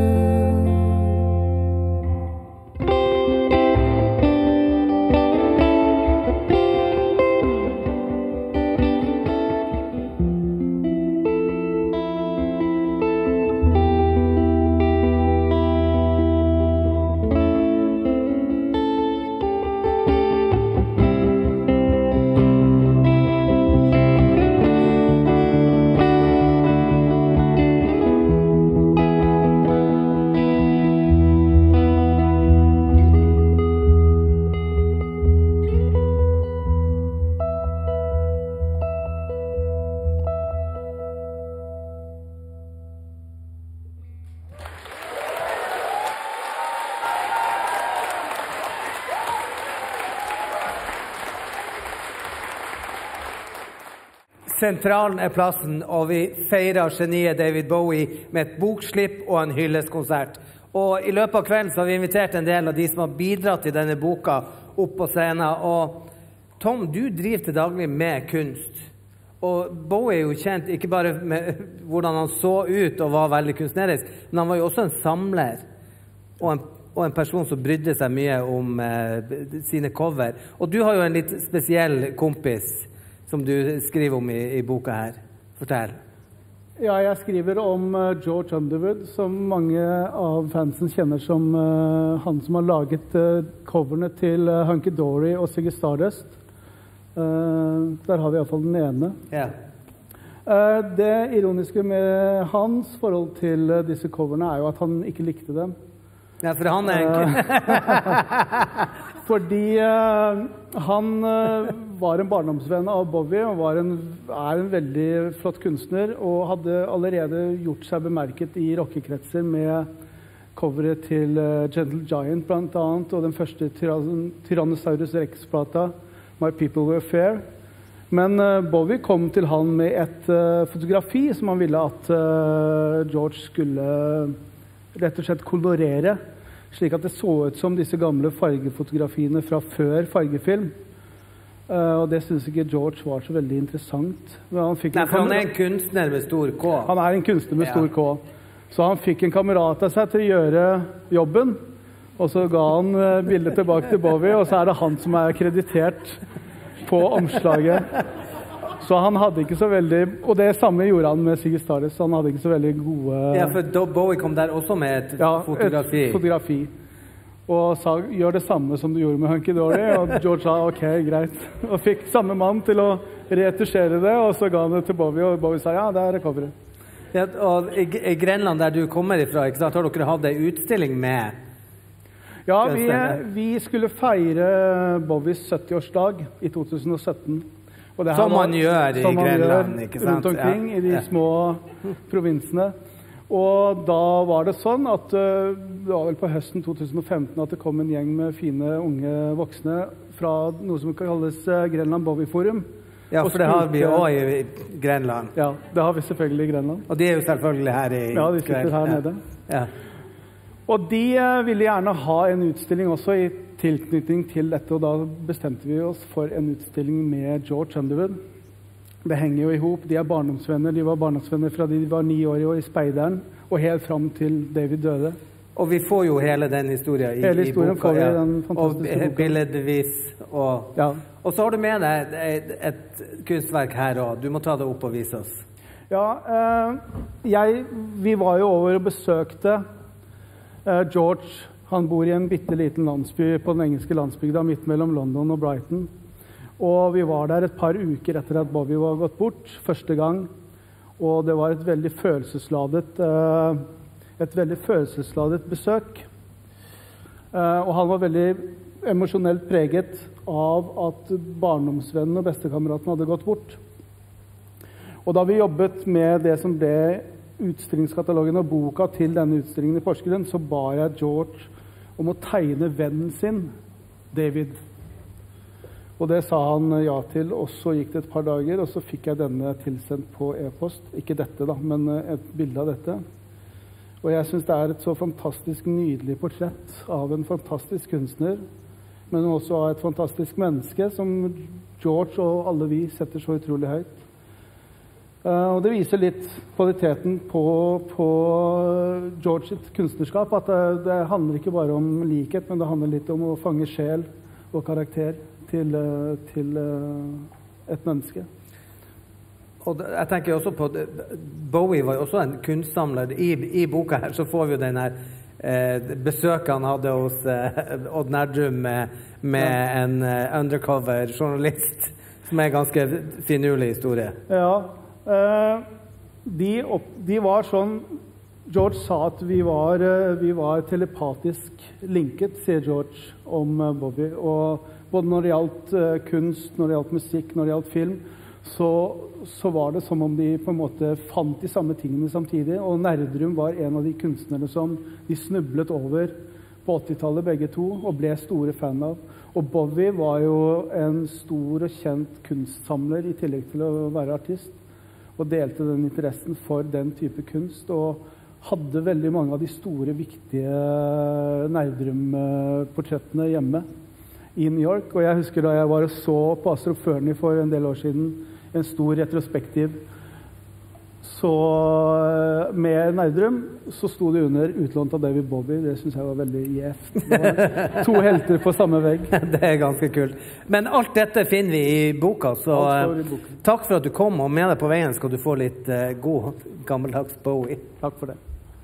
A: Sentralen er plassen, og vi feirer geniet David Bowie med et bokslipp og en hylleskonsert. Og i løpet av kvelden så har vi invitert en del av de som har bidratt til denne boka opp på scenen. Og Tom, du driver til daglig med kunst. Og Bowie er jo kjent ikke bare med hvordan han så ut og var veldig kunstnerisk, men han var jo også en samler og en og en person som brydde seg mye om sine cover. Og du har jo en litt spesiell kompis som du skriver om i boka her. Fortell.
J: Ja, jeg skriver om George Underwood, som mange av fansen kjenner som han som har laget coverne til Hunky Dory og Ziggy Stardust. Der har vi i hvert fall den ene.
A: Ja.
J: Det ironiske med hans forhold til disse coverne er jo at han ikke likte dem.
A: Ja, for han
J: Fordi han var en barndomsvenn av Bowie og er en veldig flott kunstner og hadde allerede gjort seg bemerket i rockekretser med coveret til Gentle Giant blant annet, og den første Tyrannosaurus Rex-plata, My People Were Fair. Men Bowie kom til han med et fotografi som han ville at George skulle rett og slett kolorere, slik at det så ut som disse gamle fargefotografiene fra før fargefilm. Og det synes ikke George var så veldig interessant.
A: Nei, for han en kunstner med stor K.
J: Han en kunstner med stor K. Så han fikk en kamerat av seg til å gjøre jobben, og så ga han bildet tilbake til Bowie, og så det han som kreditert på omslaget. Så han hadde ikke så veldig... Og det samme gjorde han med Ziggy Stardust, så han hadde ikke så veldig gode...
A: Ja, for Bowie kom der også med et fotografi.
J: Ja, et fotografi. Og sa, gjør det samme som du gjorde med Hunky Dory, og George sa, ok, greit. Og fikk samme mann til å retusjere det, og så ga han det til Bowie, og Bowie sa, ja, det coveret.
A: Ja, og i Grenland, der du kommer ifra, ikke sant, har dere hatt en utstilling med...
J: Ja, vi skulle feire Bowies 70-årsdag i 2017. Og det
A: som man gjør i Grenland, ikke sant?
J: Rundt omkring i de små provinsene. Og da var det sånn at det var vel på høsten 2015 at det kom en gjeng med fine unge voksne fra noe som kalles Grenland Bowie Forum.
A: Ja, for det har vi også i Grenland.
J: Ja, det har vi selvfølgelig i Grenland.
A: Og de jo selvfølgelig her i Grenland.
J: Ja, de sitter her nede.
A: Ja.
J: Og de ville gjerne ha en utstilling også i tilknytning til dette, og da bestemte vi oss for en utstilling med George Underwood. Det henger jo ihop. De barndomsvenner. De var barndomsvenner fra de var 9 år i Speideren, og helt fram til David døde.
A: Og vi får jo hele den historien
J: hele historien
A: i boka.
J: Får vi den fantastiske
A: og billedvis. Og så har du med deg et kunstverk her også. Du må ta det opp og vise oss.
J: Ja, vi var jo over og besøkte George. Han bor i en bitteliten landsby på den engelske landsbygda midt mellom London og Brighton. Og vi var der et par uker etter at Bowie var gått bort første gang. Og det var et veldig følelsesladet besøk. Og han var veldig emosjonelt preget av at barndomsvennen og bestekameraten hadde gått bort. Og da vi jobbet med det som ble utstillingskatalogen og boka til denne utstillingen i Porsgrunn, så ba jeg George om å tegne vennen sin, David. Og det sa han ja til, og så gikk det et par dager, og så fikk jeg denne tilsendt på e-post. Ikke dette da, men et bilde av dette. Og jeg synes det et så fantastisk nydelig portrett av en fantastisk kunstner, men også av et fantastisk menneske som George og alle vi setter så utrolig høyt. Og det viser litt kvaliteten på Georges kunstnerskap, at det handler ikke bare om likhet, men det handler litt om å fange sjel og karakter til et menneske.
A: Og jeg tenker også på, Bowie var jo også en kunstsamler. I boka her så får vi jo den her besøket han hadde hos Odd Nerdrum med en undercover journalist, som en ganske finurlig historie.
J: Ja, de var sånn, George sa at vi var telepatisk linket, sier George om Bowie, og både når det gjaldt kunst, når det gjaldt musikk, når det gjaldt film, så var det som om de på en måte fant de samme tingene samtidig, og Nerdrum var en av de kunstnerne som de snublet over på 80-tallet begge to, og ble store fan av. Og Bowie var jo en stor og kjent kunstsamler i tillegg til å være artist, og delte den interessen for den type kunst, og hadde veldig mange av de store, viktige Nerdrum-portrettene hjemme i New York. Og jeg husker da jeg var og så på Astrup Fearnley for en del år siden, en stor retrospektiv, Så med Nerdrum så sto det under utlånt av David Bowie. Det synes jeg var veldig gjevt. Det var 2 helter på samme vegg.
A: Det er ganske kult. Men alt dette finner vi i boka, så takk for at du kom, og med deg på veien skal du få litt god gammeldags Bowie.
J: Takk for det.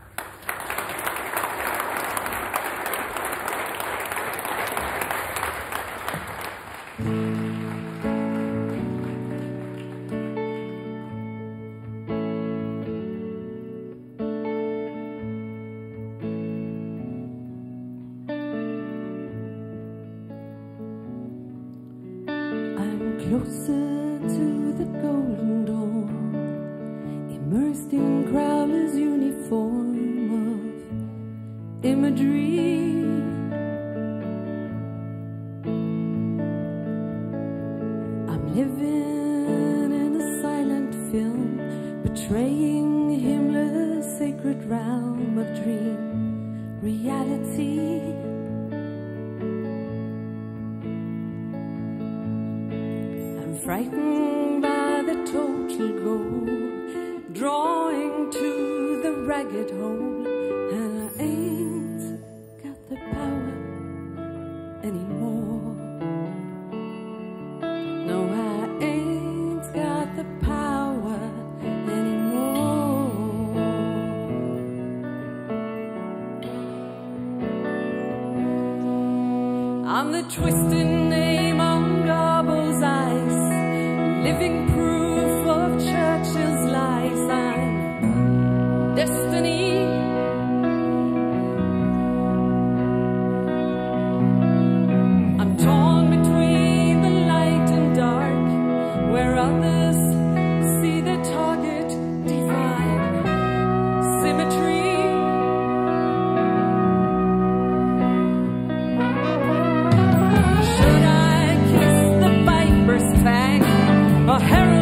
H: Closer to the golden dawn, immersed in Crowler's uniform of imagery. I'm living in a silent film, betraying Himmler's sacred realm of dream reality. Frightened by the total goal, drawing to the ragged hole, and I ain't got the power anymore. No, I ain't got the power anymore. I'm the twisted name on Garbo's eyes, living proof of Churchill's lies. I'm destiny. I'm torn between the light and dark, where others see the target divine symmetry. Should I kiss the viper's fang, or herald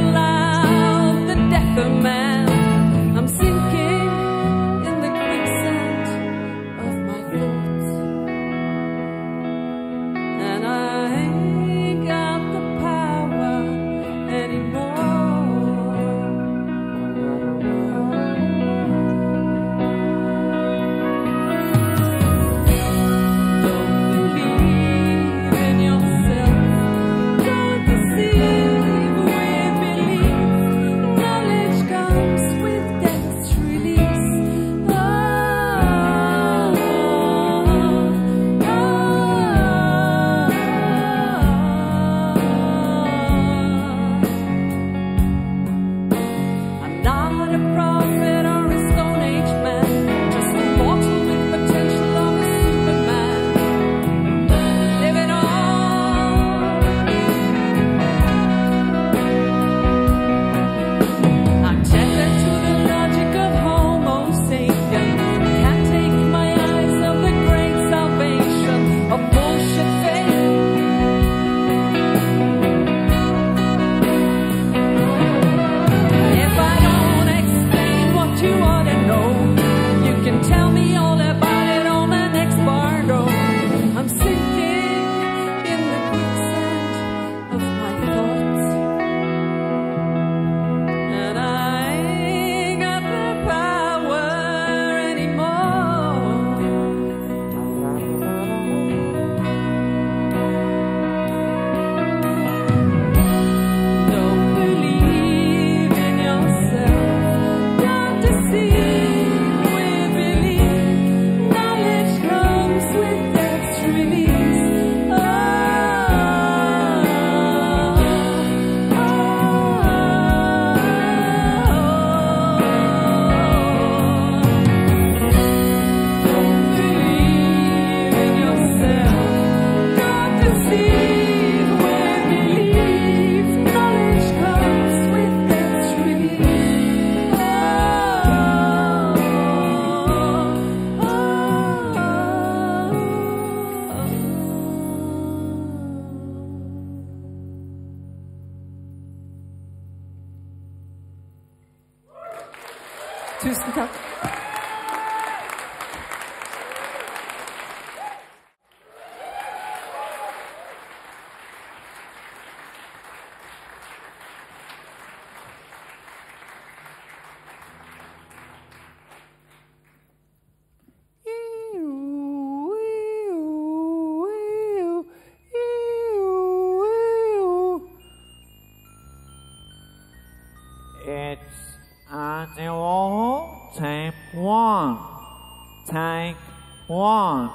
K: 1.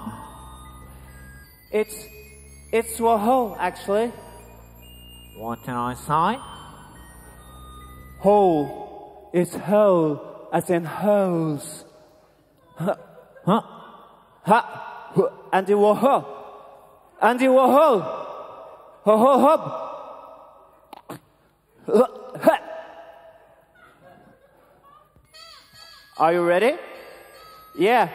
K: It's Wahoo, actually. What can I say?
I: Hole. It's hole, as in holes.
K: Huh? Ha! Andy Warhol. Andy Warhol. Ho ho hop. Are you ready? Yeah.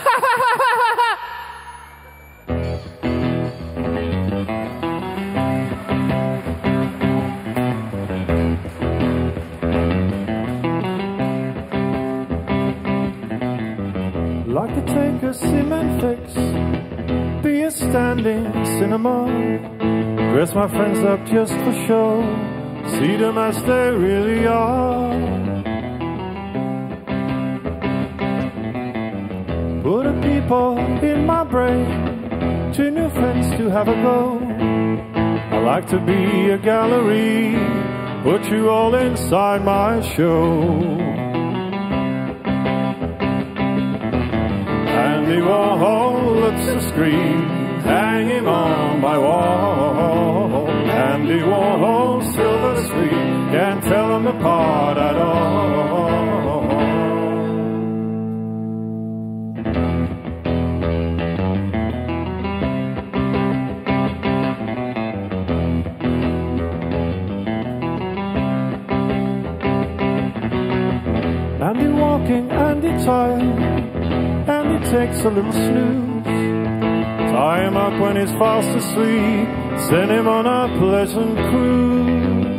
I: Like to take a cement fix, be a standing cinema. Dress my friends up just for show, see them as they really are. Put a people in my brain, 2 new friends to have a go. I like to be a gallery, put you all inside my show. Andy Warhol looks a screen, hang him on my wall. Andy Warhol, silver screen, can't tell them apart at all. Andy walking, Andy tired, Andy takes a little snooze. Tie him up when he's fast asleep, send him on a pleasant cruise.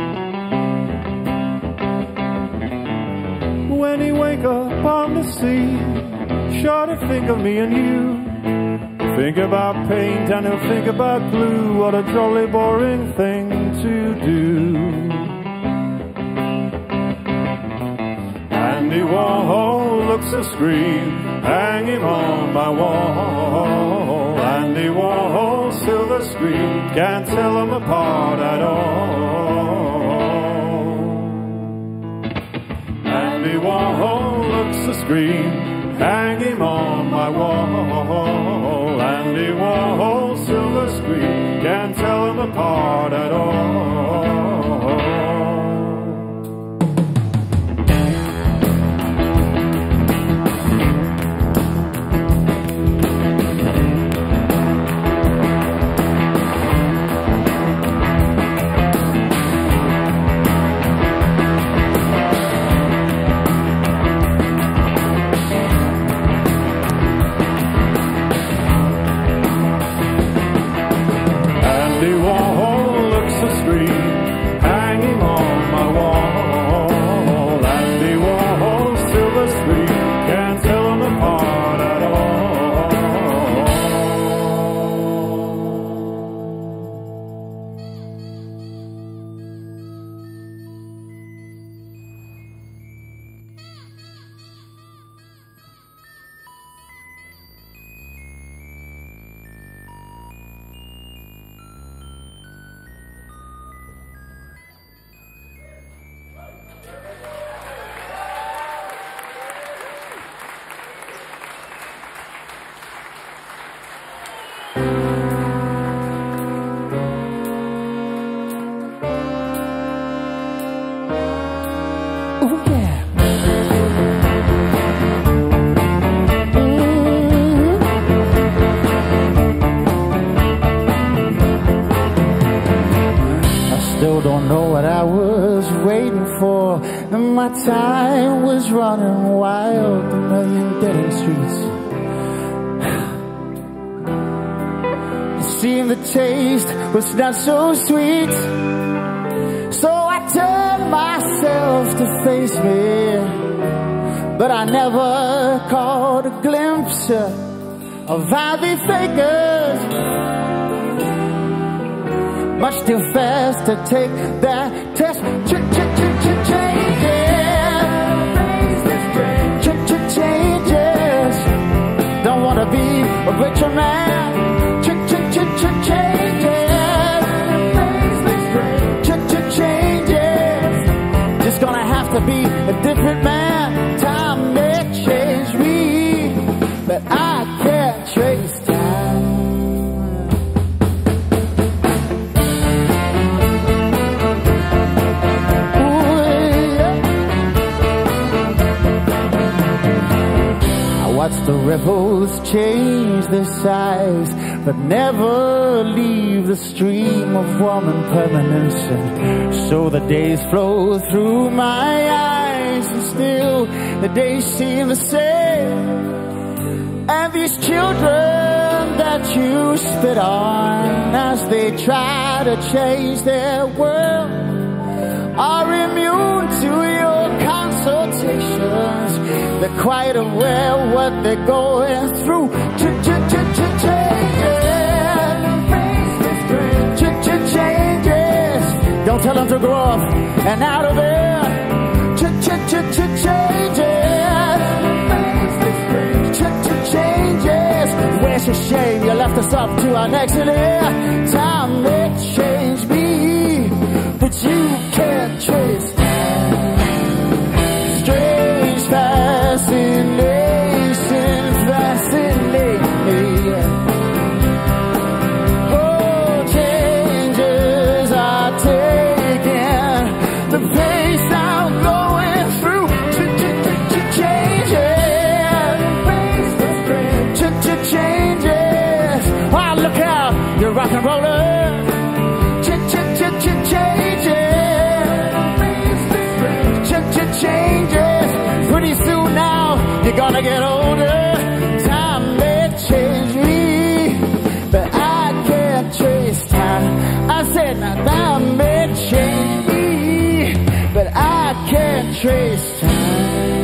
I: When he wake up on the sea, sure to think of me and you. Think about paint and he'll think about glue, what a jolly boring thing to do. Andy Warhol looks a scream, hang him on my wall. Andy Warhol, silver screen, can't tell them apart at all. Andy Warhol looks a scream, hang him on my wall. Andy Warhol, silver screen, can't tell them apart at all.
F: Don't know what I was waiting for, and my time was running wild, a million dead-end streets. It seemed the taste was not so sweet, so I turned myself to face me, but I never caught a glimpse of how they fakers. Much too fast to take that test. Changes. Don't wanna be a richer man. Changes. Just gonna have to be a different man. Time may change me, but I can't.
L: The ripples change their size, but never leave the stream of warm impermanence. So the days flow through my eyes, and still the days seem the same. And these children that you spit on as they try to change their world are immune to your consultations. They're quite aware of what they're going through. Changes. Don't tell them to grow up and out of there. Changes. Where's your shame? You left us up to our next year. Time may change me, but you can't trace time. Strange fascination, fascinate me. Oh, changes are taking the pace I'm going through. Changes. Oh, look out, you're rock and roller. Changes. Pretty soon now, you're gonna get older. Time may change me, but I can't trace time. I said now time may change me, but I can't trace time.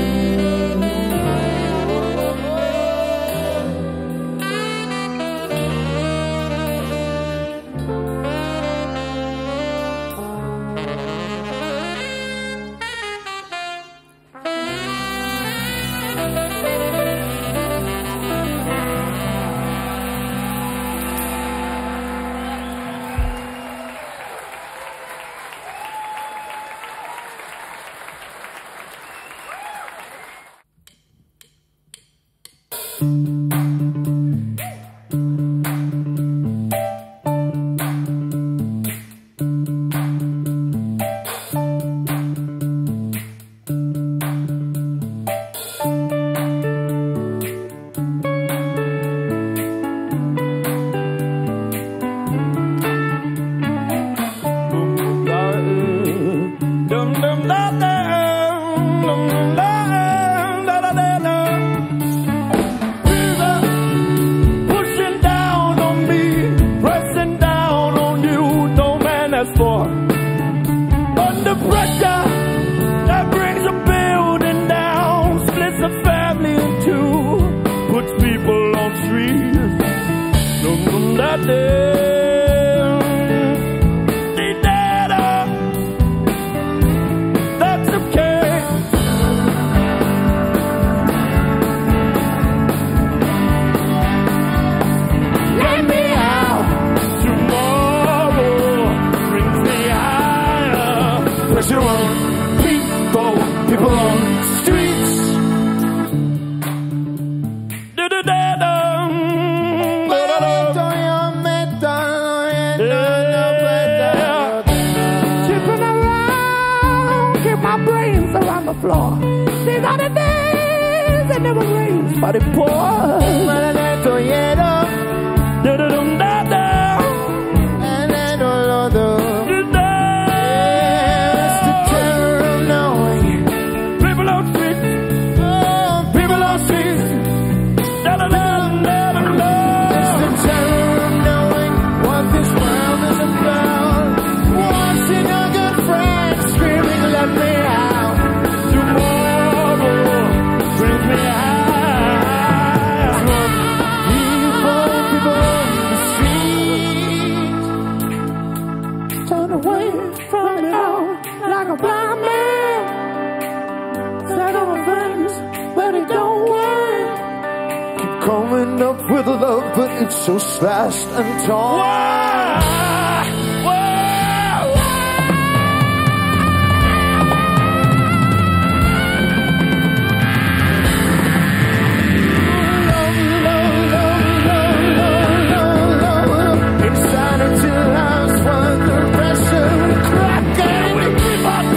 L: So slashed and torn.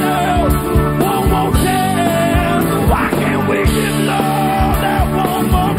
F: One more chance. Why can't we get love that one more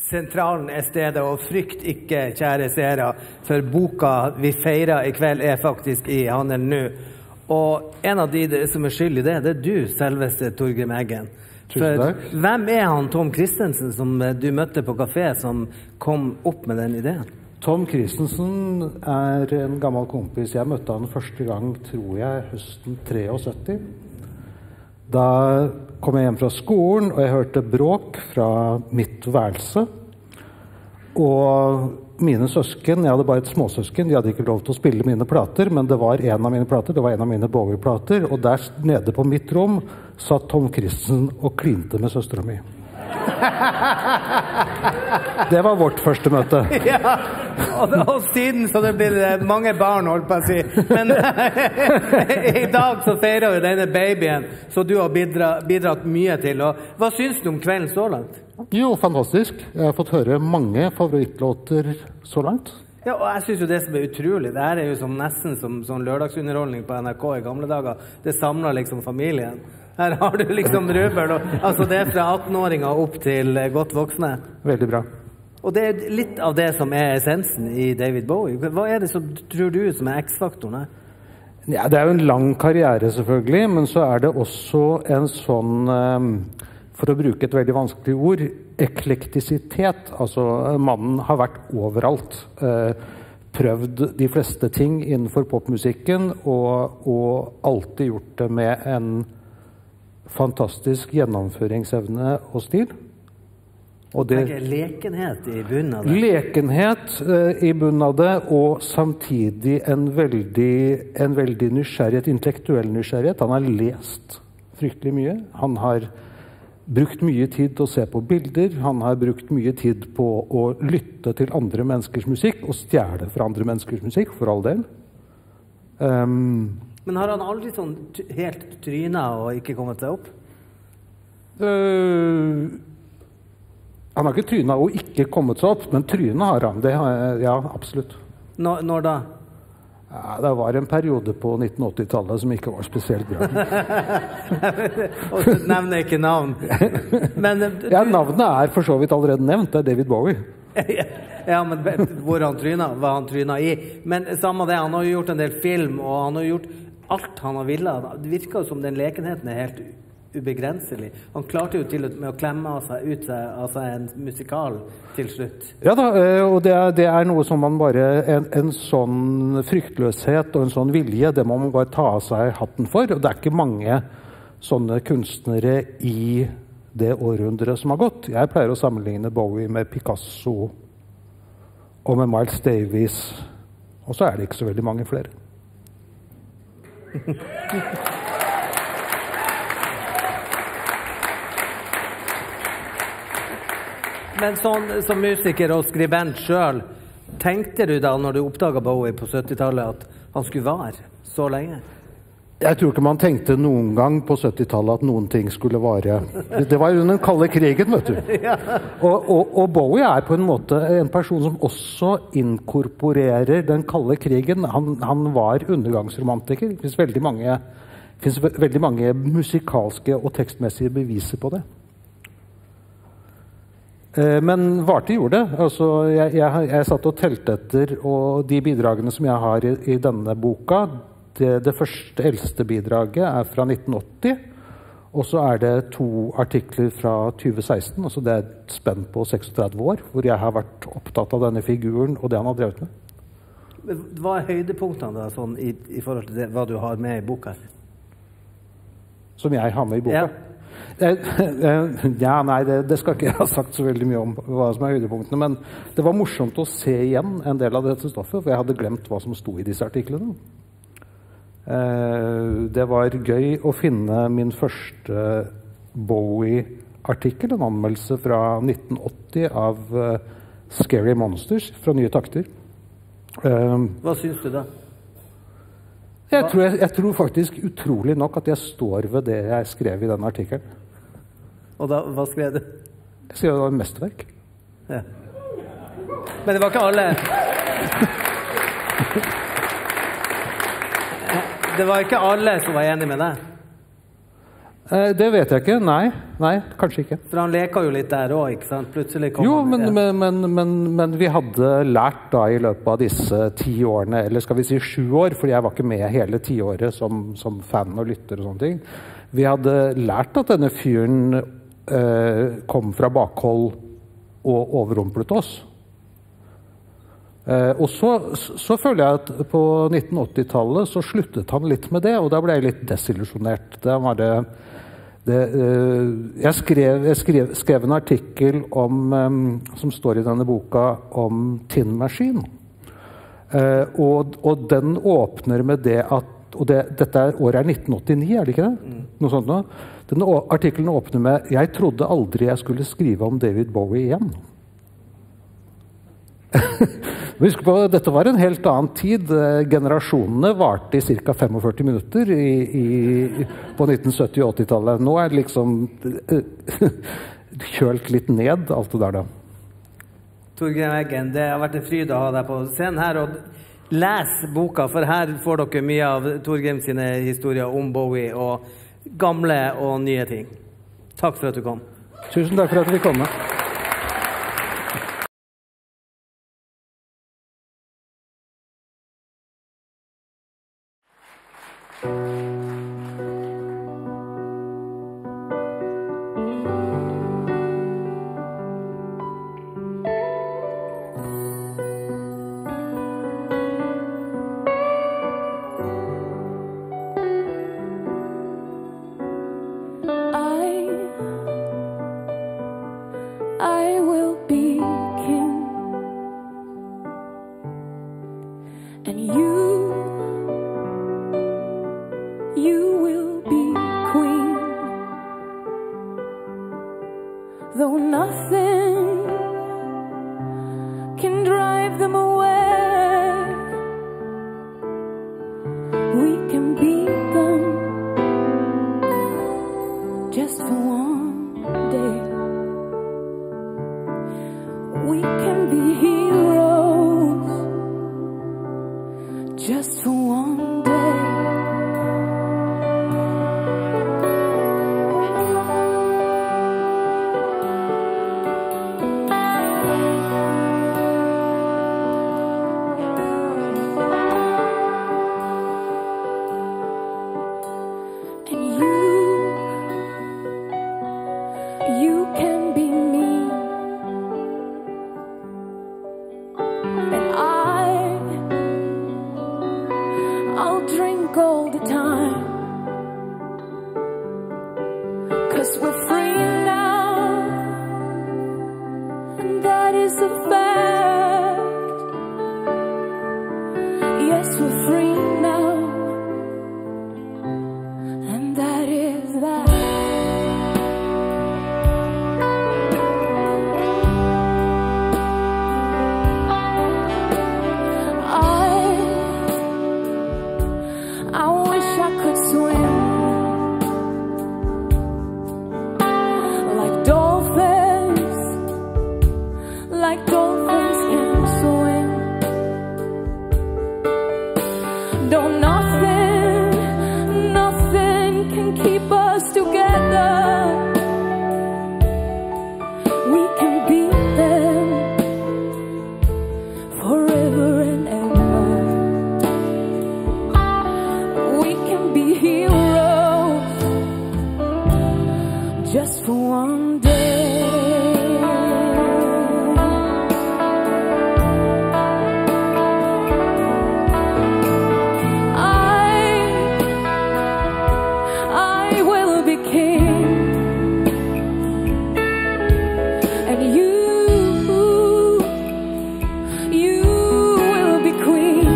A: sentralen stedet, og frykt ikke, kjære seere, for boka vi feirer I kveld faktisk I handel nå. Og en av de som skyld I det du, selveste Torgrim Eggen. For hvem han Tom Christensen som du møtte på kafé som kom opp med den ideen?
M: Tom Christensen en gammel kompis. Jeg møtte han første gang, tror jeg, høsten 73. Da kom jeg hjem fra skolen, og jeg hørte bråk fra mitt værelse. Og mine søsken, jeg hadde bare et småsøsken, de hadde ikke lov til å spille mine plater, men det var en av mine plater, det var en av mine Bowie-plater, og der nede på mitt rom satt Tom Christensen og klinte med søsteren min. Det var vårt første møte.
A: Ja, og siden så det blir mange barn, holdt på å si. Men I dag så feirer vi denne babyen, så du har bidratt mye til. Og hva synes du om kvelden så langt?
M: Jo, fantastisk. Jeg har fått høre mange favorittlåter så langt.
A: Ja, og jeg synes jo det som utrolig, det her jo som nesten som sånn lørdagsunderholdning på NRK I gamle dager. Det samler liksom familien. Her har du liksom Røbel, altså det fra 18-åringer opp til godt voksne.
M: Veldig bra.
A: Og det litt av det som essensen I David Bowie. Hva det som tror du som X-faktoren her?
M: Ja, det jo en lang karriere selvfølgelig, men så det også en sånn, for å bruke et veldig vanskelig ord, eklektisitet. Altså, mannen har vært overalt. Prøvd de fleste ting innenfor popmusikken, og alltid gjort det med en fantastisk gjennomføringsevne og stil. Og det
A: lekenhet I bunnen av det.
M: Lekenhet I bunnen av det, og samtidig en veldig nysgjerrighet, intellektuell nysgjerrighet. Han har lest fryktelig mye. Han har brukt mye tid til å se på bilder. Han har brukt mye tid på å lytte til andre menneskers musikk, og stjele fra andre menneskers musikk, for all del.
A: Men har han aldri sånn helt trynet og ikke kommet seg opp?
M: Han har ikke trynet og ikke kommet seg opp, men trynet har han. Det ja, absolutt.
A: Når da?
M: Ja, det var en periode på 1980-tallet som ikke var spesielt bra.
A: Og du nevner ikke navn. Men,
M: ja, navnet for så vidt allerede nevnt. Det David Bowie.
A: Ja, men hvor han trynet, hva han trynet I. Men samme det, han har jo gjort en del film, og han har gjort alt han har villet. Det virker som den lekenheten helt ubegrenselig. Han klarte jo til med å klemme av seg ut av seg en musikal til slutt.
M: Ja da, og det noe som man bare, en sånn fryktløshet og en sånn vilje, det må man bare ta av seg hatten for. Og det ikke mange sånne kunstnere I det århundret som har gått. Jeg pleier å sammenligne Bowie med Picasso og med Miles Davis, og så det ikke så veldig mange flere.
A: Men sånn, som musiker og skribent selv, tenkte du da når du oppdaget Bowie på 70-tallet at han skulle vare så lenge?
M: Jeg tror ikke man tenkte noen gang på 70-tallet at noen ting skulle vare. Det var under den kalde krigen, vet du. Og Bowie på en måte en person som også inkorporerer den kalde krigen. Han var undergangsromantiker. Det finnes veldig mange musikalske og tekstmessige beviser på det. Men varte gjorde det. Altså, jeg satt og telte etter, og de bidragene som jeg har I denne boka, det første eldste bidraget fra 1980, og så det 2 artikler fra 2016, altså det et spenn på 36 år, hvor jeg har vært opptatt av denne figuren og det han har drevet med.
A: Hva høydepunktene da, sånn, I forhold til det, hva du har med I boka?
M: Som jeg har med I boka? Ja, nei, det skal ikke jeg ha sagt så veldig mye om hva som høydepunktene, men det var morsomt å se igjen en del av dette stoffet, for jeg hadde glemt hva som stod I disse artiklene. Det var gøy å finne min første Bowie-artikkel, en anmeldelse fra 1980 av Scary Monsters fra Nye Takter.
A: Hva synes du da?
M: Jeg tror faktisk utrolig nok at jeg står ved det jeg skrev I den artikkelen.
A: Og da, hva skrev du?
M: Jeg skrev det var en mesterverk.
A: Ja. Men det var ikke alle... Det var ikke alle som var enige med deg?
M: Det vet jeg ikke. Nei, kanskje ikke.
A: For han leker jo litt der også, ikke sant? Plutselig kom
M: jo,
A: han.
M: Men vi hadde lært da I løpet av disse 10 årene, eller skal vi si 7 år, for jeg var ikke med hele 10-året som fan og lytter og sånne ting. Vi hadde lært at denne fyren kom fra bakhold og overrumplet oss. Og så føler jeg at på 1980-tallet så sluttet han litt med det, og da ble jeg litt desillusjonert. Da var jeg skrev en artikkel som står I denne boka om Tin Machine. Og den åpner med det at, og dette året 1989, det ikke det? Noe sånt nå. Denne artikkelen åpner med «Jeg trodde aldri jeg skulle skrive om David Bowie igjen». Husk på, dette var en helt annen tid. Generasjonene varte I cirka 45 minutter på 1970- og 80-tallet. Nå det liksom kjølt litt ned, alt det der da.
A: Torgrim Eggen, det har vært en fryd å ha deg på scenen her, og les boka, for her får dere mye av Torgrim sine historier om Bowie, og gamle og nye ting. Takk for at du kom.
M: Tusen takk for at du fikk komme.
H: I will be king, and you will be queen. Though nothing can drive them away, we can beat them just for one day. We can be heroes just for one day. And you can be me. I'll drink all the time, 'cause we're free now, and that is a fact. Yes, we're free now, and that is that. I wish I could swim like dolphins can swim. Though nothing can keep us together, we can beat them forever and ever. We can be heroes just for one day. I will be king, and you will be queen.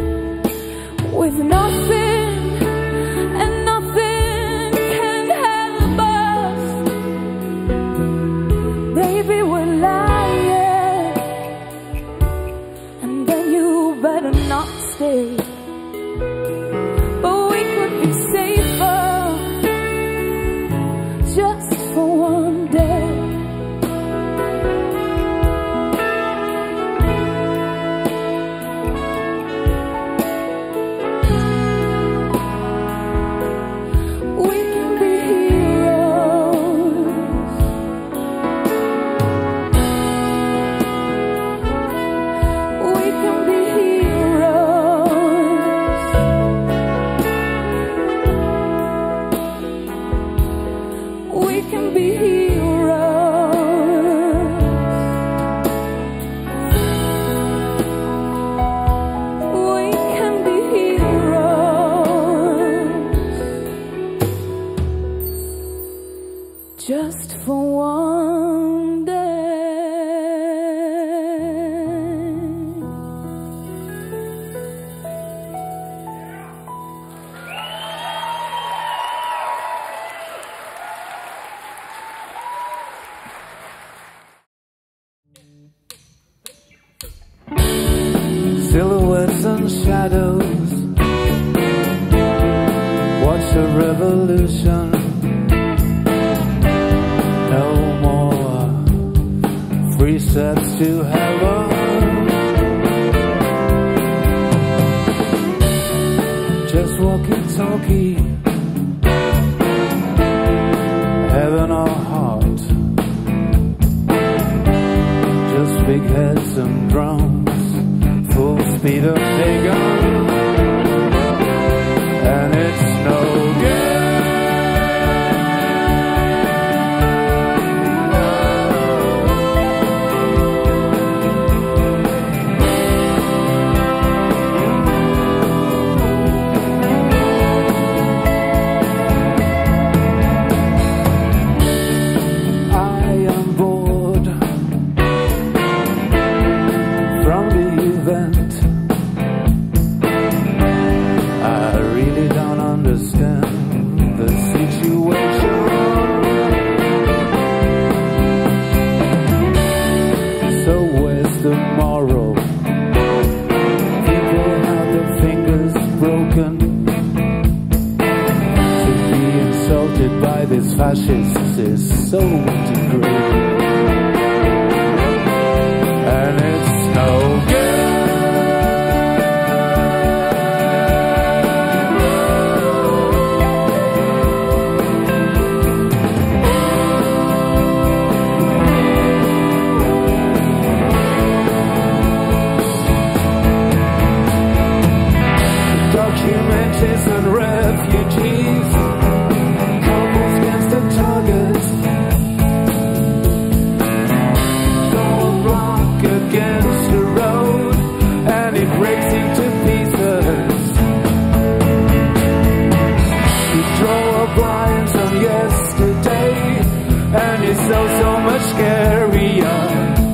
H: With nothing, and nothing can have can be heroes. We can be heroes. Just for one day.
I: Silhouettes and shadows, watch the revolution. No more free steps to heaven. Just walkie-talkie, heaven or heart. Just big heads and drums, full speed of pagan, and it's no good. I am bored from the event. I really don't understand the situation. So where's tomorrow? People have their fingers broken. To be insulted by these fascists is so degrading. And it's no good. Documentaries and refugees, couples against the targets, throw a block against the road and it breaks into pieces. You draw a blind on yesterday and it's so much scarier.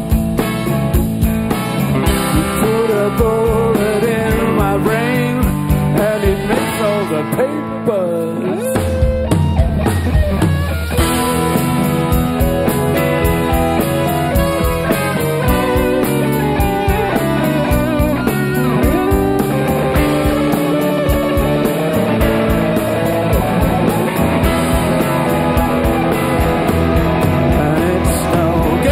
I: You put a bullet in my brain and it makes all the papers. And it's no good.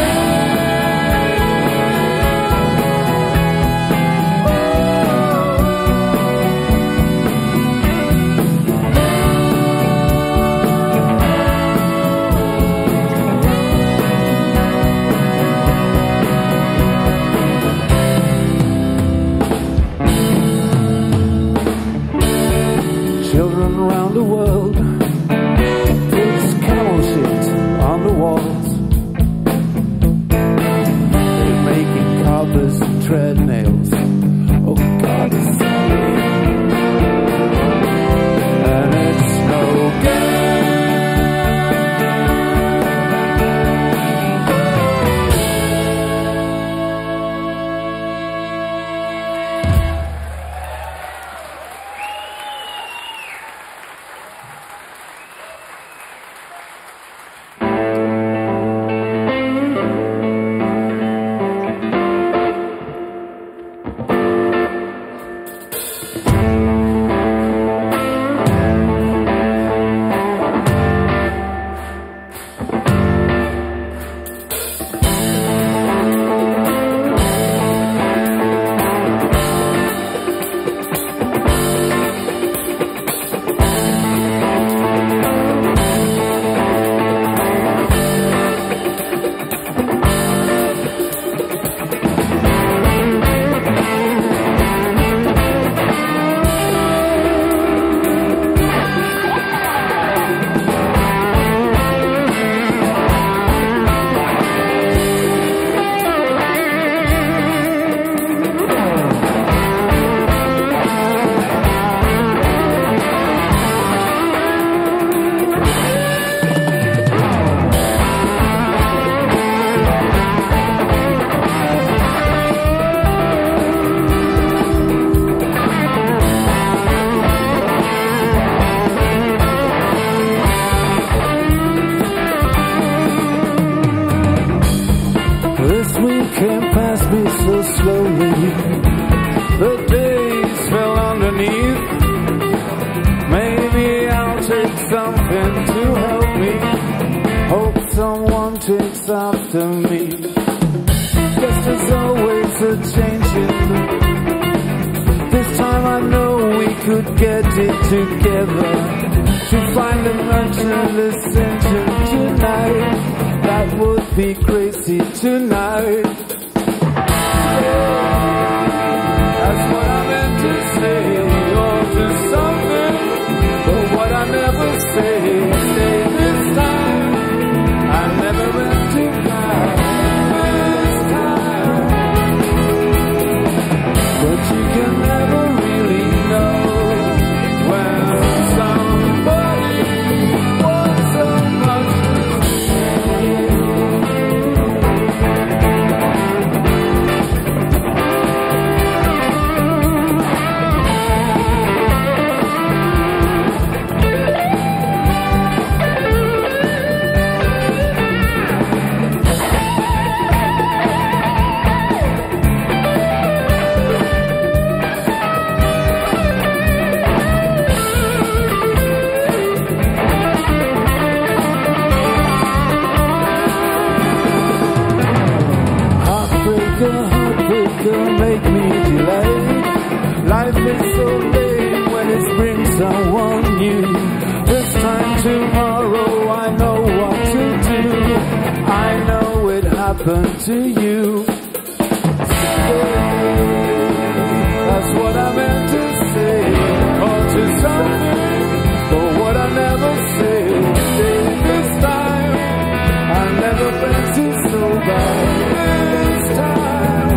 F: wanted something to help me. Hope someone takes after me. Just as always a changing look. This time I know we could get it together. To find a merciless center tonight. That would be crazy tonight. That's what I meant to say. Or do something, but what I never say. Say this time, I never meant to cry. This time, but you can never really know when somebody wants so much to say. Make me delay. Life is so late when it brings someone new. This time tomorrow I know what to do. I know it happened to you. That's what I meant to say. Or to something, but what I never say. This time I never meant to so bad. This time,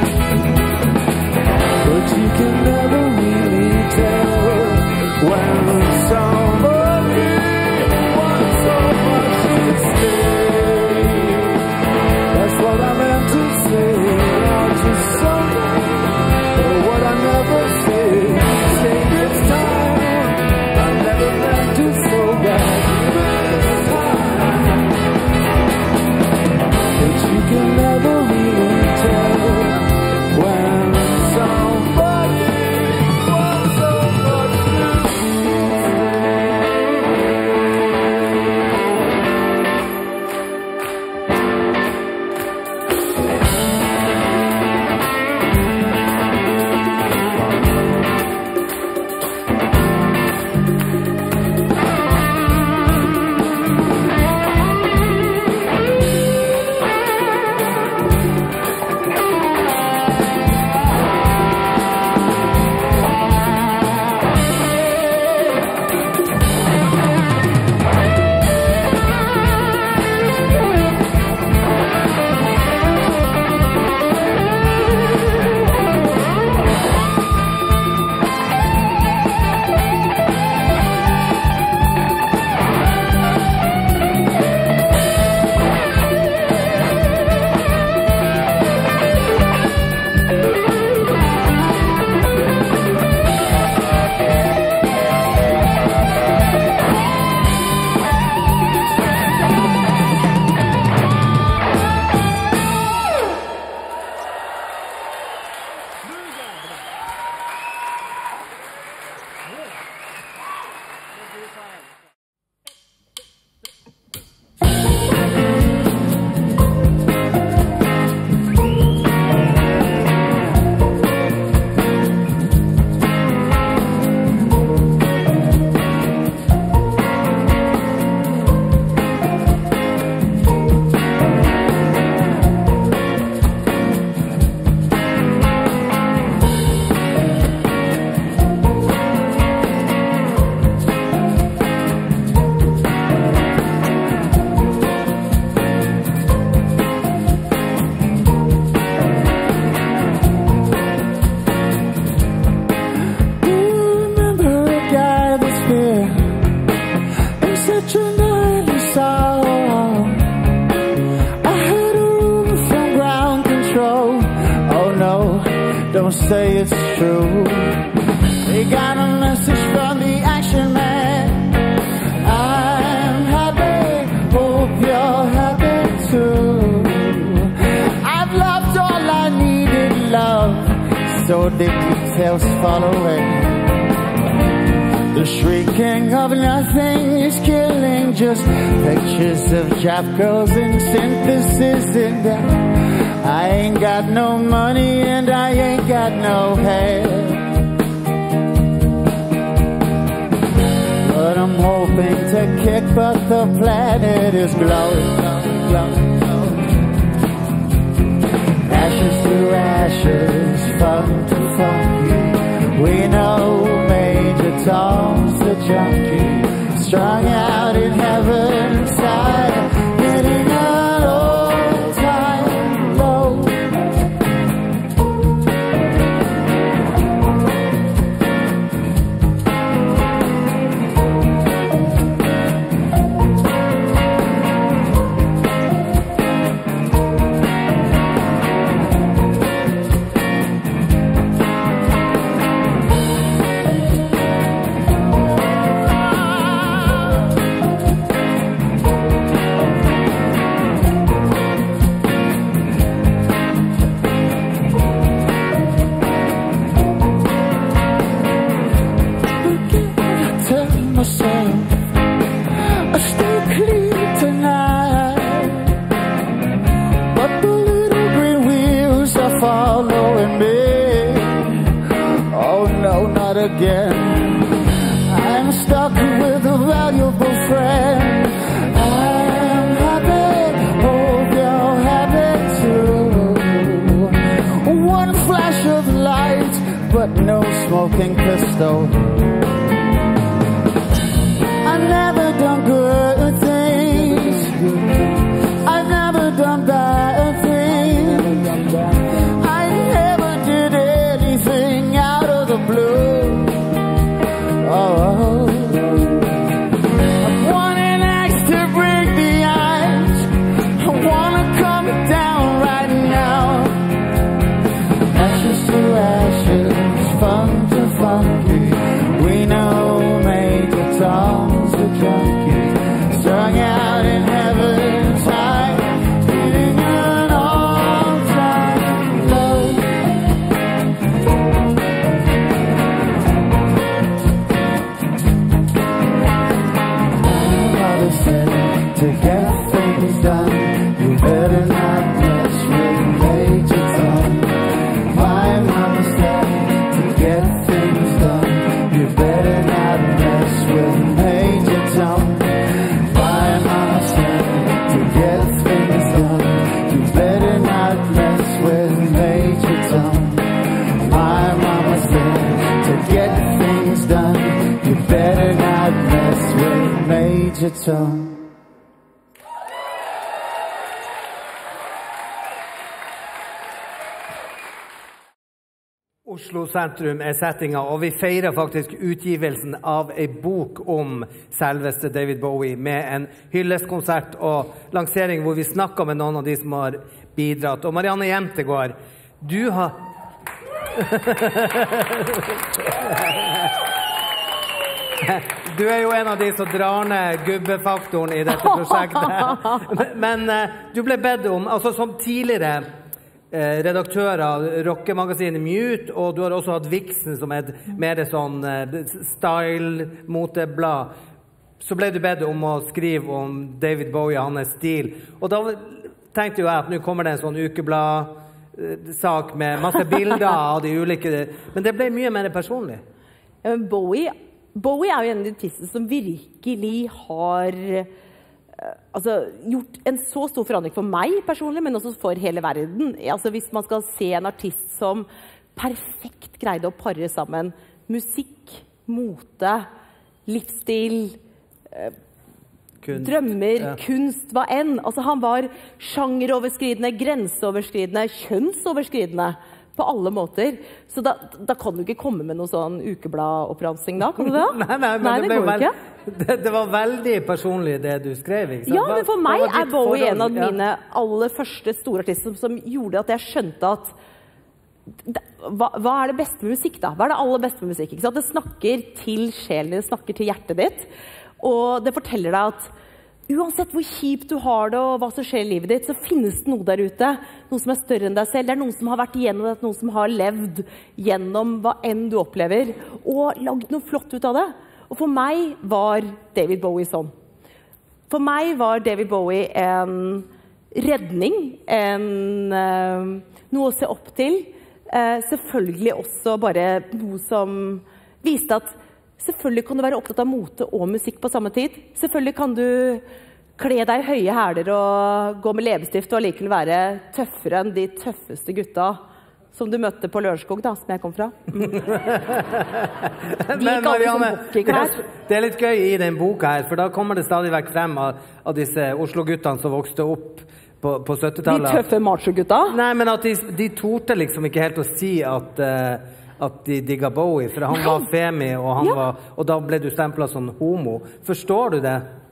F: but you can never really tell when somebody wants so much to stay. That's what I meant to say. I'll just something, but what I never say. Say this time, I never meant to so bad. This time, but you can never really tell when somebody wants so much to don't say it's true. They got a message from the action man. I'm happy, hope you're happy too. I've loved all I needed, love, so the details fall away.
L: The shrieking of nothing is killing, just pictures of chap girls and synthesis and I ain't got no money and I ain't got no hair, but I'm hoping to kick, but the planet is glowing. Ashes to ashes, fun to funky. We know Major Tom's the junkie, strung out in heaven's side, hitting an all-time low. Again, I'm stuck with a valuable friend. I'm happy, hope you're happy too. One flash of light, but no smoking pistol. I've never done good things, I've never done bad things, I never did anything out of the blue. Oh, I want an axe to break the ice. I wanna come down right now. Ashes to ashes, fun to funky. We know Major Tom's a junkie, strung out in heaven's high, hitting an all-time low. To get things done, you better not mess with Major Tom. My mama said, to get things done, you better not mess with Major Tom. My mama said, to get things done, you better not mess with Major Tom. My mama said, to get things done, you better not mess with Major Tom.
A: Oslo sentrum settinga, og vi feirer faktisk utgivelsen av en bok om selveste David Bowie med en hylleskonsert og lansering hvor vi snakker med noen av de som har bidratt. Og Marianne Jentegård, du har... Du jo en av de som drar ned gubbefaktoren i dette prosjektet. Men du ble bedt om, altså som tidligere redaktør av rockemagasinet Mute, og du har også hatt Vixen som et mer sånn style-moteblad, så ble du bedt om å skrive om David Bowie og hans stil. Og da tenkte jo jeg at nå kommer det en sånn ukeblad-sak med masse bilder av de ulike, men det ble mye mer personlig.
N: Bowie jo en av de artistene som virkelig har gjort en så stor forandring for meg personlig, men også for hele verden. Altså, hvis man skal se en artist som perfekt greide å parre sammen musikk, mote, livsstil, drømmer, kunst, hva enn. Altså, han var sjangeroverskridende, grenseoverskridende, kjønnsoverskridende på alle måter. Så da kan du ikke komme med noen sånn ukebladoppramsing da, kan du det?
A: Nei, det går ikke. Det var veldig personlig det du skrev, ikke sant?
N: Ja, men for meg Bowie en av mine aller første store artister som gjorde at jeg skjønte at hva det beste med musikk da? Hva det aller beste med musikk? Ikke sant? Det snakker til sjelen din, det snakker til hjertet ditt, og det forteller deg at uansett hvor kjipt du har det og hva som skjer i livet ditt, så finnes det noe der ute, noe som større enn deg selv. Det noen som har vært igjennom det, noen som har levd gjennom hva enn du opplever, og lagd noe flott ut av det. Og for meg var David Bowie sånn. For meg var David Bowie en redning, noe å se opp til. Selvfølgelig også bare noe som viste at selvfølgelig kan du være opptatt av mote og musikk på samme tid. Selvfølgelig kan du kle deg i høye hæler og gå med leppestift og likevel være tøffere enn de tøffeste gutta som du møtte på Lørenskog, da, som jeg kom fra.
A: Men Marianne, det litt gøy i den boka her, for da kommer det stadig vekk frem av disse Oslo-guttene som vokste opp på 70-tallet.
N: De tøffe macho-gutta?
A: Nei, men at de torte liksom ikke helt å si at de digga Bowie, for han var femi, og da ble du stemplet som homo. Forstår du det?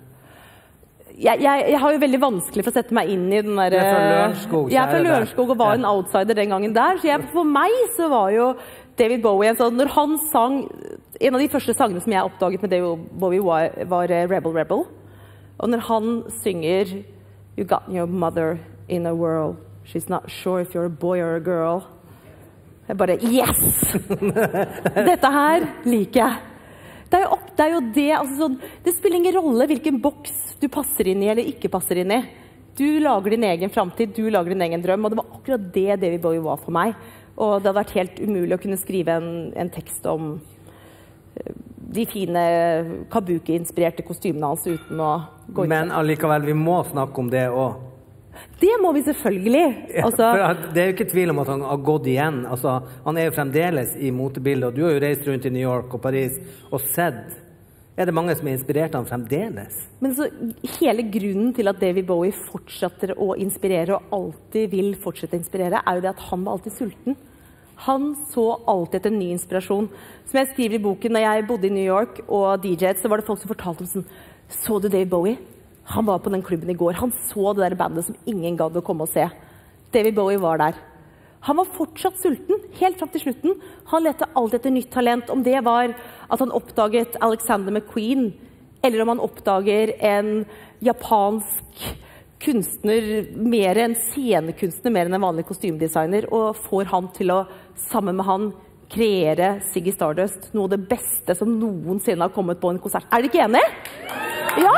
N: Jeg har jo veldig vanskelig for å sette meg inn i den der...
A: Jeg er fra Lørenskog.
N: Jeg er fra Lørenskog og var en outsider den gangen der, så for meg så var jo David Bowie en sånn, når han sang, en av de første sangene som jeg oppdaget med David Bowie var Rebel Rebel, og når han synger You got your mother in a whirl, she's not sure if you're a boy or a girl. Jeg bare, yes! Dette her liker jeg. Det er jo det, altså sånn, det spiller ingen rolle hvilken boks du passer inn i eller ikke passer inn i. Du lager din egen fremtid, du lager din egen drøm, og det var akkurat det David Bowie var for meg. Og det hadde vært helt umulig å kunne skrive en tekst om de fine kabuki-inspirerte kostymene hans uten å gå inn.
A: Men allikevel, vi må snakke om det også.
N: Det må vi selvfølgelig. Altså,
A: det er jo ikke tvil om at han har gått igjen. Altså, han er jo fremdeles i motebildet, og du har jo reist rundt i New York og Paris og sett. Er det mange som er inspirert av han fremdeles?
N: Men så, hele grunnen til at David Bowie fortsetter å inspirere og alltid vil fortsette å inspirere, er jo det at han var alltid sulten. Han så alltid etter ny inspirasjon. Som jeg skriver i boken, når jeg bodde i New York og DJ-et, så var det folk som fortalte om sånn, så du David Bowie? Han var på den klubben i går. Han så det der bandet som ingen gadd å komme og se. David Bowie var der. Han var fortsatt sulten, helt frem til slutten. Han lette alltid etter nytt talent. Om det var at han oppdaget Alexander McQueen, eller om han oppdager en japansk kunstner, mer en scenekunstner, mer enn en vanlig kostymdesigner, og får han til å, sammen med han, kreere Ziggy Stardust, noe av det beste som noensinne har kommet på en konsert. Er dere ikke enige? Ja!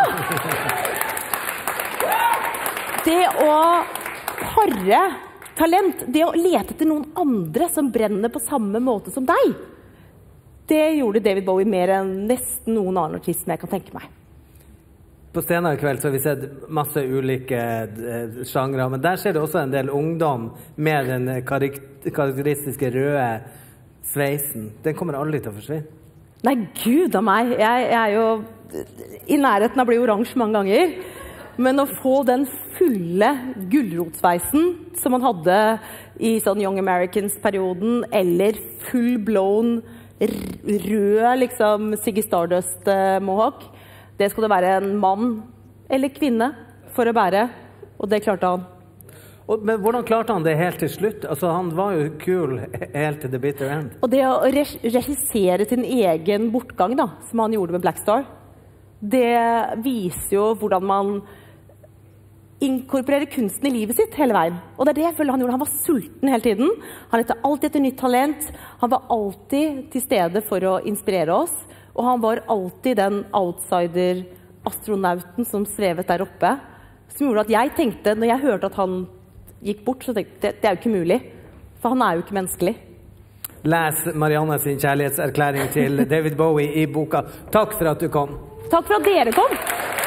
N: Det å harre talent, det å lete etter noen andre som brenner på samme måte som deg, det gjorde David Bowie mer enn nesten noen annen artist som jeg kan tenke meg.
A: På scenen i kveld så har vi sett masse ulike sjangre, men der ser det også en del ungdom med den karakteristiske røde sveisen. Den kommer aldri til å forsvinne.
N: Nei, Gud av meg. Jeg er jo i nærheten av å bli oransje mange ganger. Men å få den fulle gulrotsveisen som man hadde i sånn Young Americans-perioden, eller full-blown rød, liksom, Ziggy Stardust-mohawk, det skal det være en mann eller kvinne for å bære, og det klarte han.
A: Men hvordan klarte han det helt til slutt? Altså, han var jo kul helt til the bitter end.
N: Og det å regissere sin egen bortgang, da, som han gjorde med Black Star, det viser jo hvordan man inkorporerer kunsten i livet sitt hele veien. Og det er det jeg føler han gjorde. Han var sulten hele tiden. Han lette alltid etter nytt talent. Han var alltid til stede for å inspirere oss. Og han var alltid den outsider-astronauten som svevet der oppe. Som gjorde at jeg tenkte, når jeg hørte at han gikk bort, så tenkte jeg, det er jo ikke mulig. For han er jo ikke menneskelig.
A: Les Marianne sin kjærlighetserklæring til David Bowie i boka. Takk for at du kom.
N: Takk for at dere kom.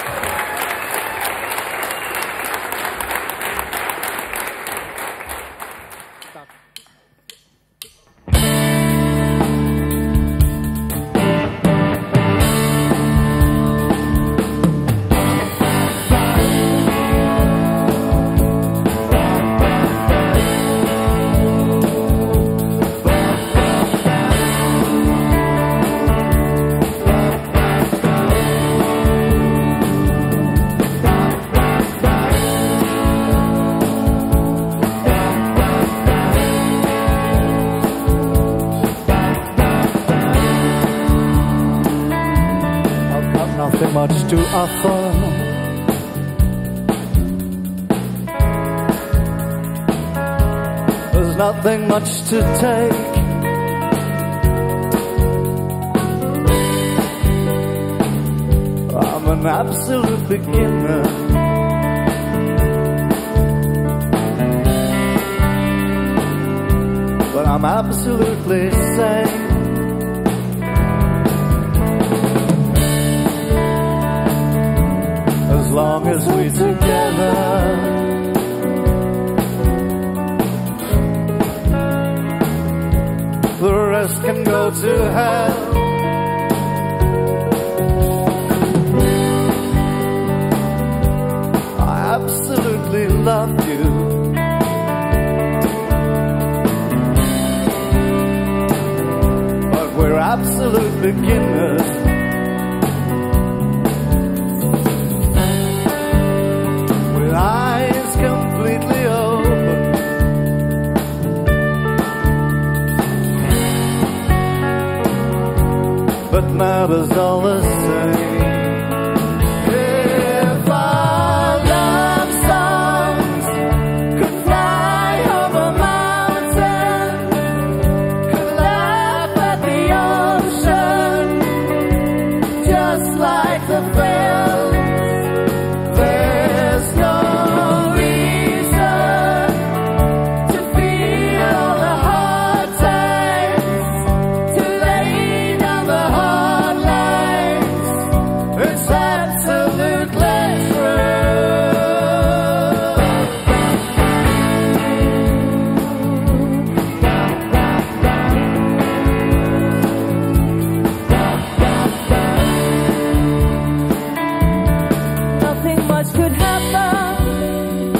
D: Much to offer. There's nothing much to take.
L: an absolute beginner. But I'm absolutely sane. As long as we're together, the rest can go to hell. I absolutely love you. But we're absolute beginners. With eyes completely open, but matters all the same. If our love songs could fly over mountains, could laugh at the ocean, just like the film, there's no reason to feel all the hard times, to lay down the hard lines. It's absolutely nothing much could happen.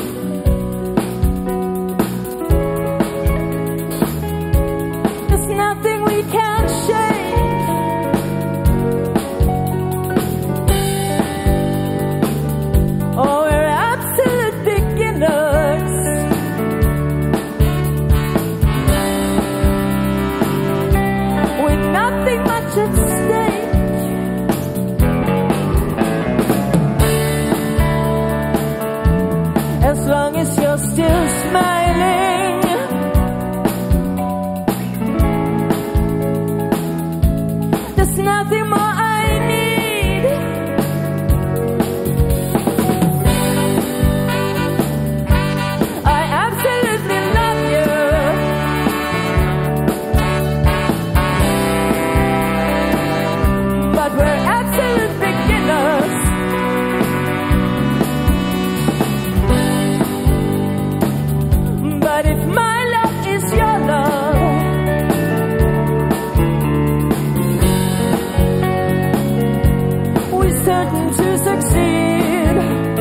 L: There's nothing we can't change. Oh, we're absolute beginners. With nothing much at stake. As long as you're still smiling, there's nothing more I need. I absolutely love you, but we're absolute beginners. But if my love is your love, we're certain to succeed.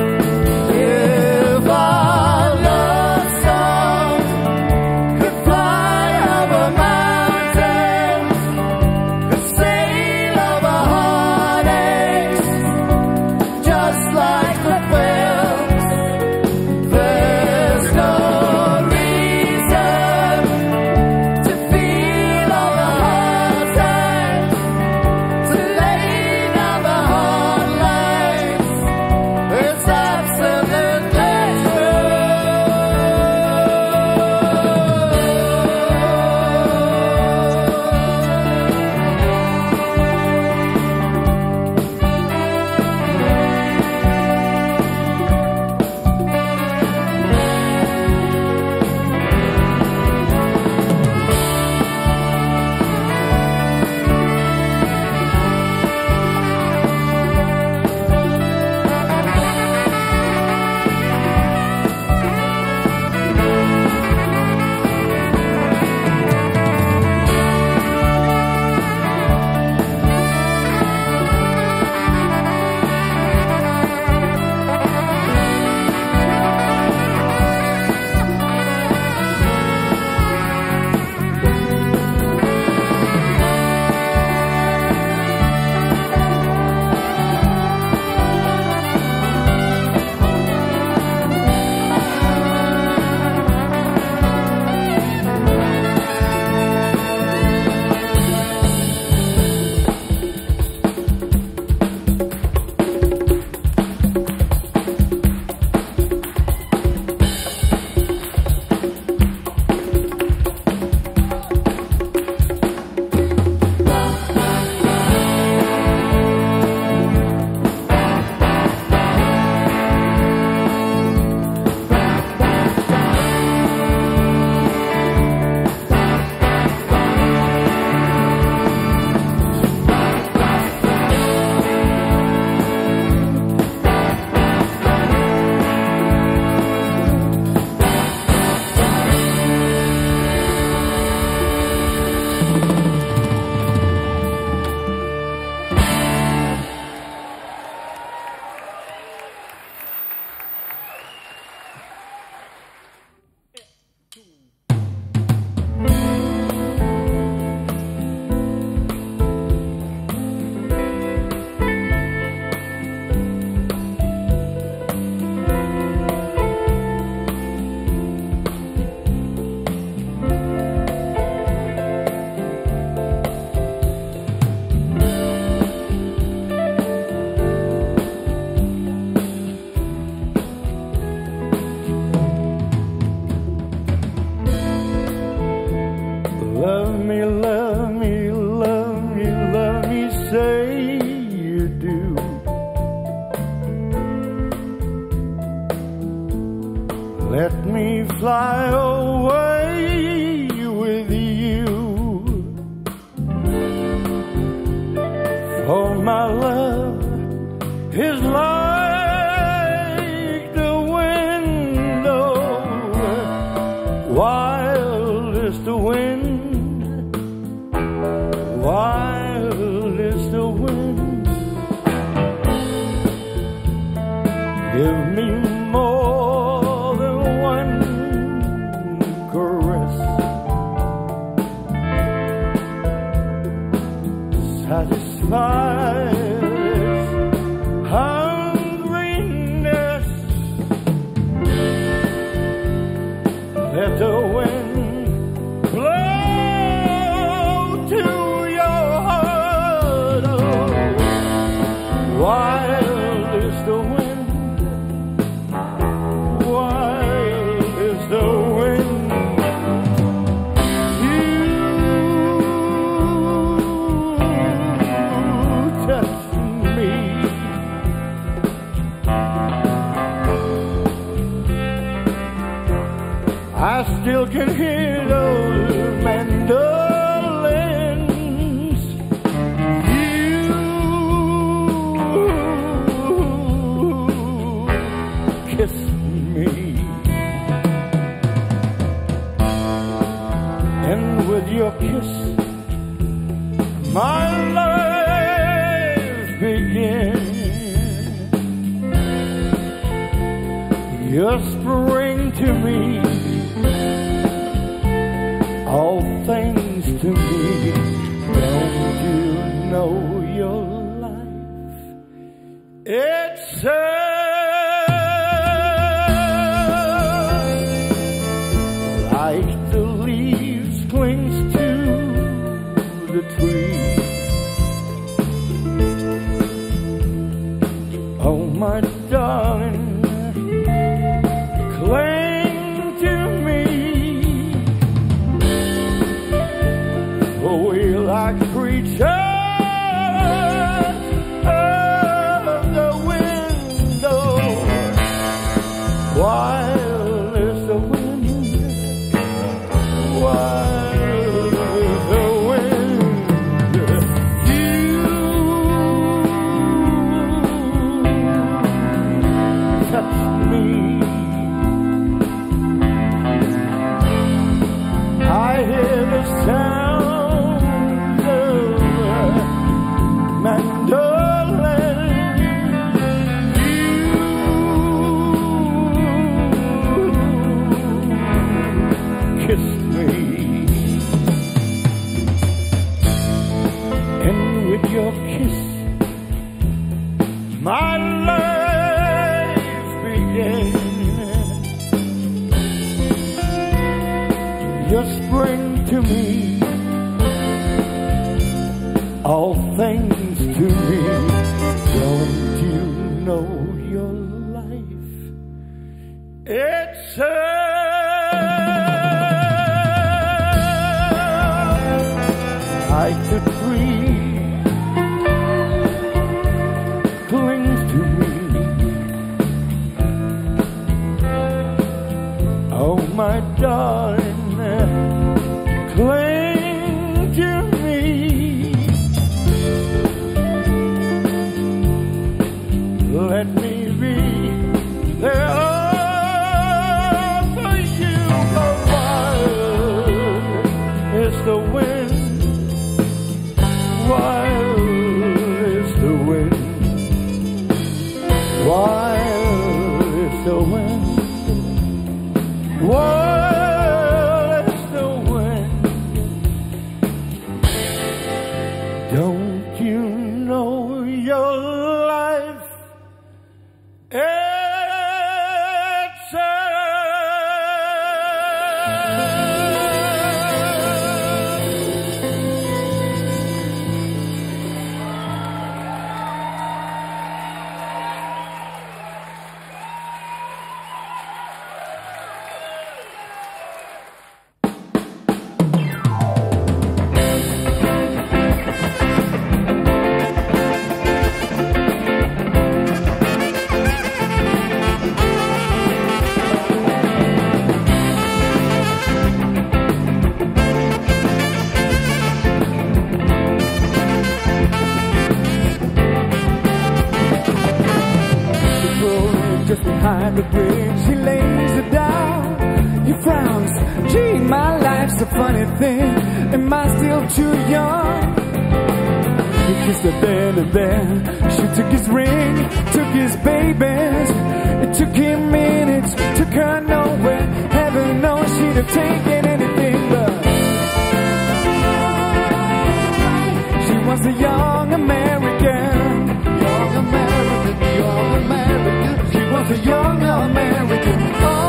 L: If our love songs could fly over mountains, could sail over heartaches, just like the films, there's no reason to feel all the hard times, to lay down the hard lines. It's absolutely true. Let me fly away with you, for my love is like the window, wild is the wind, wild is the wind. Give me more than one caress, satisfy this hungriness. Let the wind blow to your heart. Oh, wild is the wind, wild is the wind. You touch me, I still can hear those mandolins. You kiss me, and with your kiss my life begins. You spring to me, all things to me. Don't you know your life? It's like the leaves clings to the tree. Oh, my darling, cling to me, for we like creatures of the window. Wild is the wind, wild is the wind. You touch me, I hear the sound of mandolin. You kiss me, and with your kiss my life begins. You spring to me, all things to me. Don't you know your life? It's like the tree clings to me. Oh, my darling, cling to me. Let me be there for you. Oh, wild is the wind, wild is the wind, wild is the wind, wild is the wind. Don't you know your life? It's
F: just behind the bridge. He lays it down. He frowns. Gee, my life's a funny thing. Am I still too young? He kissed her then and there. She took his ring, took his babies. It took him minutes, took her nowhere. Heaven knows she'd have taken anything, but she was a young American. Young American, young American. She was a young American.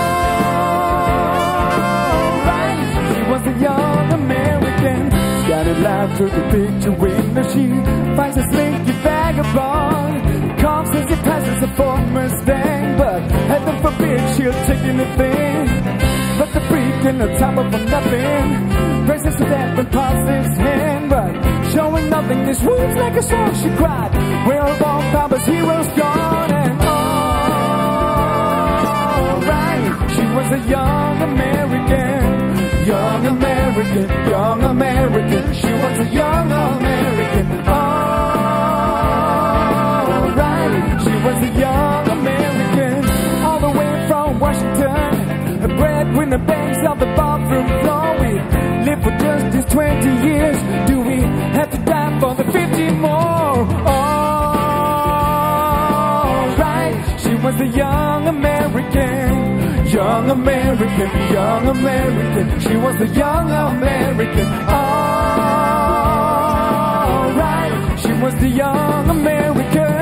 F: Alright, she was a young American. Scattered life through the picture window. She finds a slinky vagabond. Comes as he passes a Ford Mustang, but heaven forbid she'll take anything but the freak in the top of a nothing. Praises to death and passes his hand, but showing nothing. This wounds like a song, she cried. Where of all Papa's heroes gone? And alright, she was a young American. Young American, young American. She was a young American. Alright, she was a young American. All the way from Washington, a breadwinner bangs on the bathroom floor. We live for just these 20 years. Do we have to die for the 50 more? Alright, she was a young American. Young American, young American. She was a young American. Alright, she was the young American.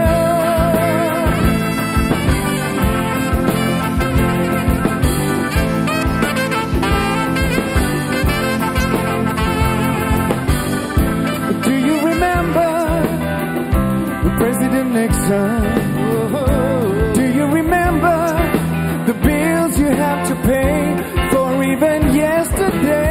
F: Do you remember President Nixon? Do you remember the bills you have to pay for even yesterday?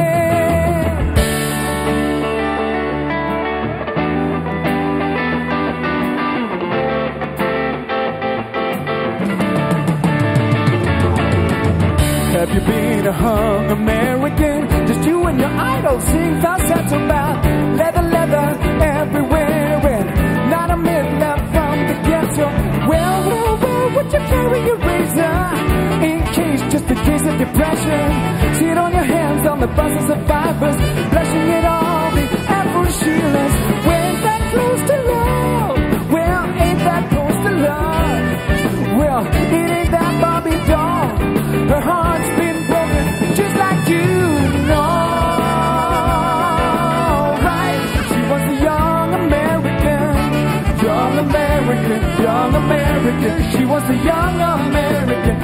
F: Have you been a hung American? Just you and your idol sing falsetto about leather, leather everywhere, and not a minute left from the ghetto. Well, would you carry your razor in case, just in case of depression? Sit on your hands on the buses of vipers, blushing at all the Afro-Sheilas. When that close to love, well, ain't that close to love? Well, it ain't that Barbie doll. Her heart's been broken, just like you know. Right? She was a young American. Young American, young American. She was a young American.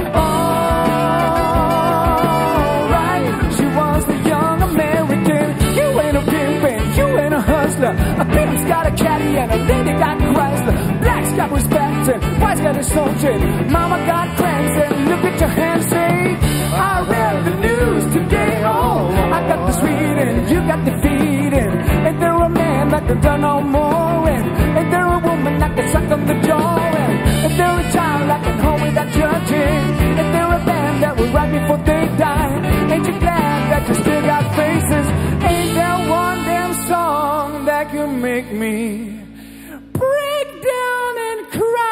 F: Alright, she was a young American. You ain't a pimp, you ain't a hustler. A pimp's got a caddy and a lady got Chrysler. Black's got respect and white's got a soldier. Mama got cramps and look at your hands, say, I read the news today. Oh, I got the sweet and you got the feed. And there a man that can run no more. And there a woman that can suck on the jaw. And there a child that can hold without judging. And there a band that will write before they die. Ain't you glad that you still got faces? Ain't there one damn song that can make me break down and cry?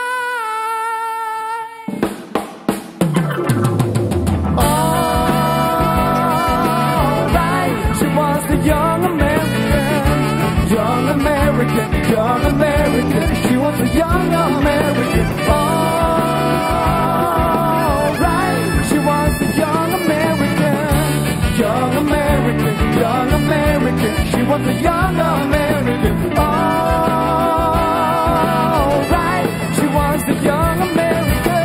F: Alright, she was a young American. Young American, young American. She was a young American. Alright, she was a young American. Young American, young American. She was a young American. Alright, she was a young American.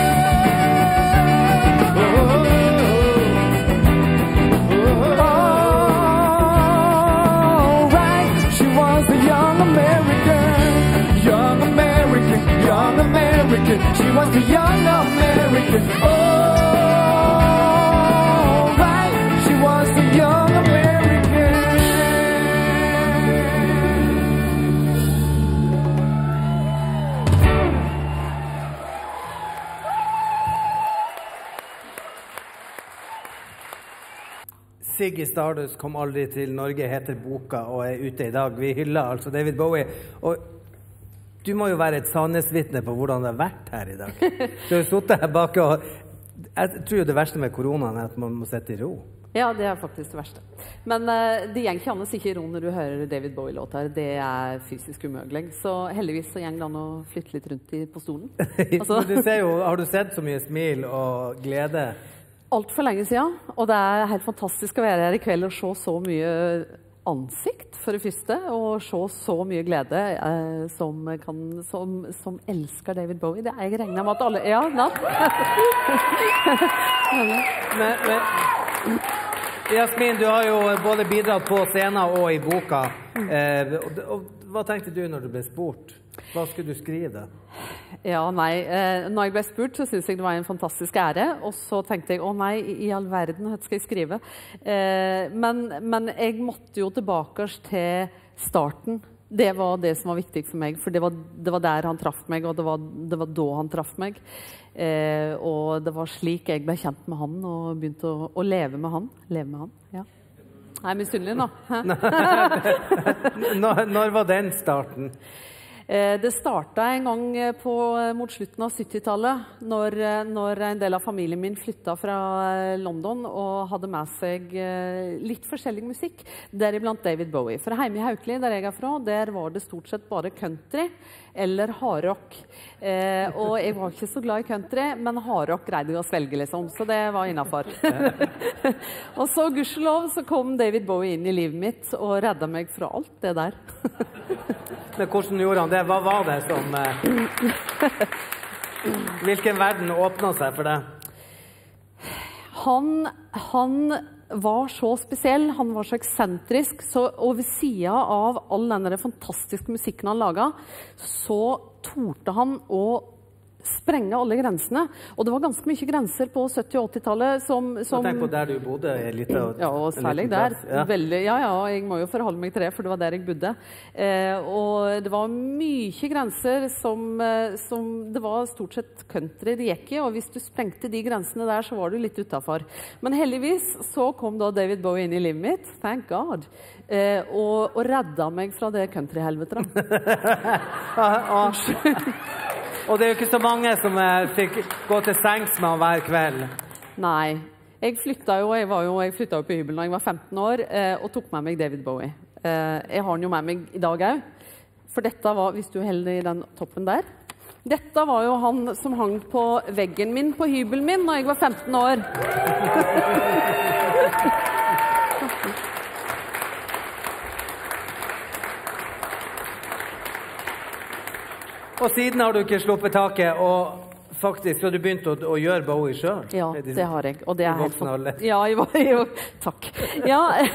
F: Alright, she was a young American. Young American, young American. She was a young American. Alright, she was a young American.
A: Ziggy Stardust kom aldri til Norge, heter boka, og er ute i dag. Vi hyller altså David Bowie. Og Du må jo være et sannhetsvitne på hvordan det har vært her i dag. Du har suttet her bak og... Jeg tror jo det verste med koronaen er at man må sitte i ro.
O: Ja, det er faktisk det verste. Men det gjør ikke annet ikke i ro når du hører David Bowie-låt her. Det er fysisk umulig. Så heldigvis så gjør det an å flytte litt rundt på stolen. Altså.
A: Du ser jo, har du sett så mye smil og glede?
O: Alt for lenge siden. Og det er helt fantastisk å være her i kveld og se så mye ansikt, for det første, og se så mye glede som elsker David Bowie. Det er jeg regner med at alle... Ja, natt.
A: Jasmin, du har jo både bidratt på scenen og i boka. Hva tenkte du når du ble spurt? Hva skulle du skrive?
O: Ja, nei. Når jeg ble spurt, så synes jeg det var en fantastisk ære. Og så tenkte jeg, å nei, i all verden, hva skal jeg skrive? Men jeg måtte jo tilbake til starten. Det var det som var viktig for meg, for det var der han traff meg, og det var da han traff meg. Og det var slik jeg ble kjent med han, og begynte å leve med han. Leve med han, ja. Jeg er misunnelig nå.
A: Når var den starten?
O: Det startet en gang mot slutten av 70-tallet, når en del av familien min flyttet fra London og hadde med seg litt forskjellig musikk, deriblant David Bowie. For hjemme i Haukeli, der jeg er fra, der var det stort sett bare country eller hardrock. Og jeg var ikke så glad i country, men hardrock greide jeg å svelge, liksom, så det var innenfor. Og så, gudskjelov, så kom David Bowie inn i livet mitt og reddet meg fra alt det der.
A: Men hvordan gjorde han det? Hva var det som... Hvilken verden åpnet seg for det?
O: Han var så spesiell, han var så eksentrisk, og ved siden av all denne fantastiske musikken han laget, så torde han å sprenge alle grensene. Og det var ganske mye grenser på 70- og 80-tallet som...
A: Tenk på der du bodde,
O: ja, og særlig der.
A: Ja.
O: Veldig, ja, jeg må jo forholde meg til det, for det var der jeg bodde. Og det var mye grenser som det var stort sett country det gikk i, og hvis du sprengte de grensene der, så var du litt utenfor. Men heldigvis så kom da David Bowie inn i livet mitt, thank God, og reddet meg fra det country-helvetet.
A: Og det er jo ikke så mange som fikk gå til sengs med han hver kveld.
O: Nei. Jeg flyttet jo på hybelen da jeg var 15 år, og tok med meg David Bowie. Jeg har han jo med meg i dag også. For dette var, hvis du holder i den toppen der, dette var jo han som hang på veggen min på hybelen min da jeg var 15 år.
A: Og siden har du ikke sluppet taket, og faktisk, så du begynte å gjøre Bowie selv?
O: Ja, det har jeg, og det er helt...
A: Ja,
O: jeg var jo... Takk. Ja,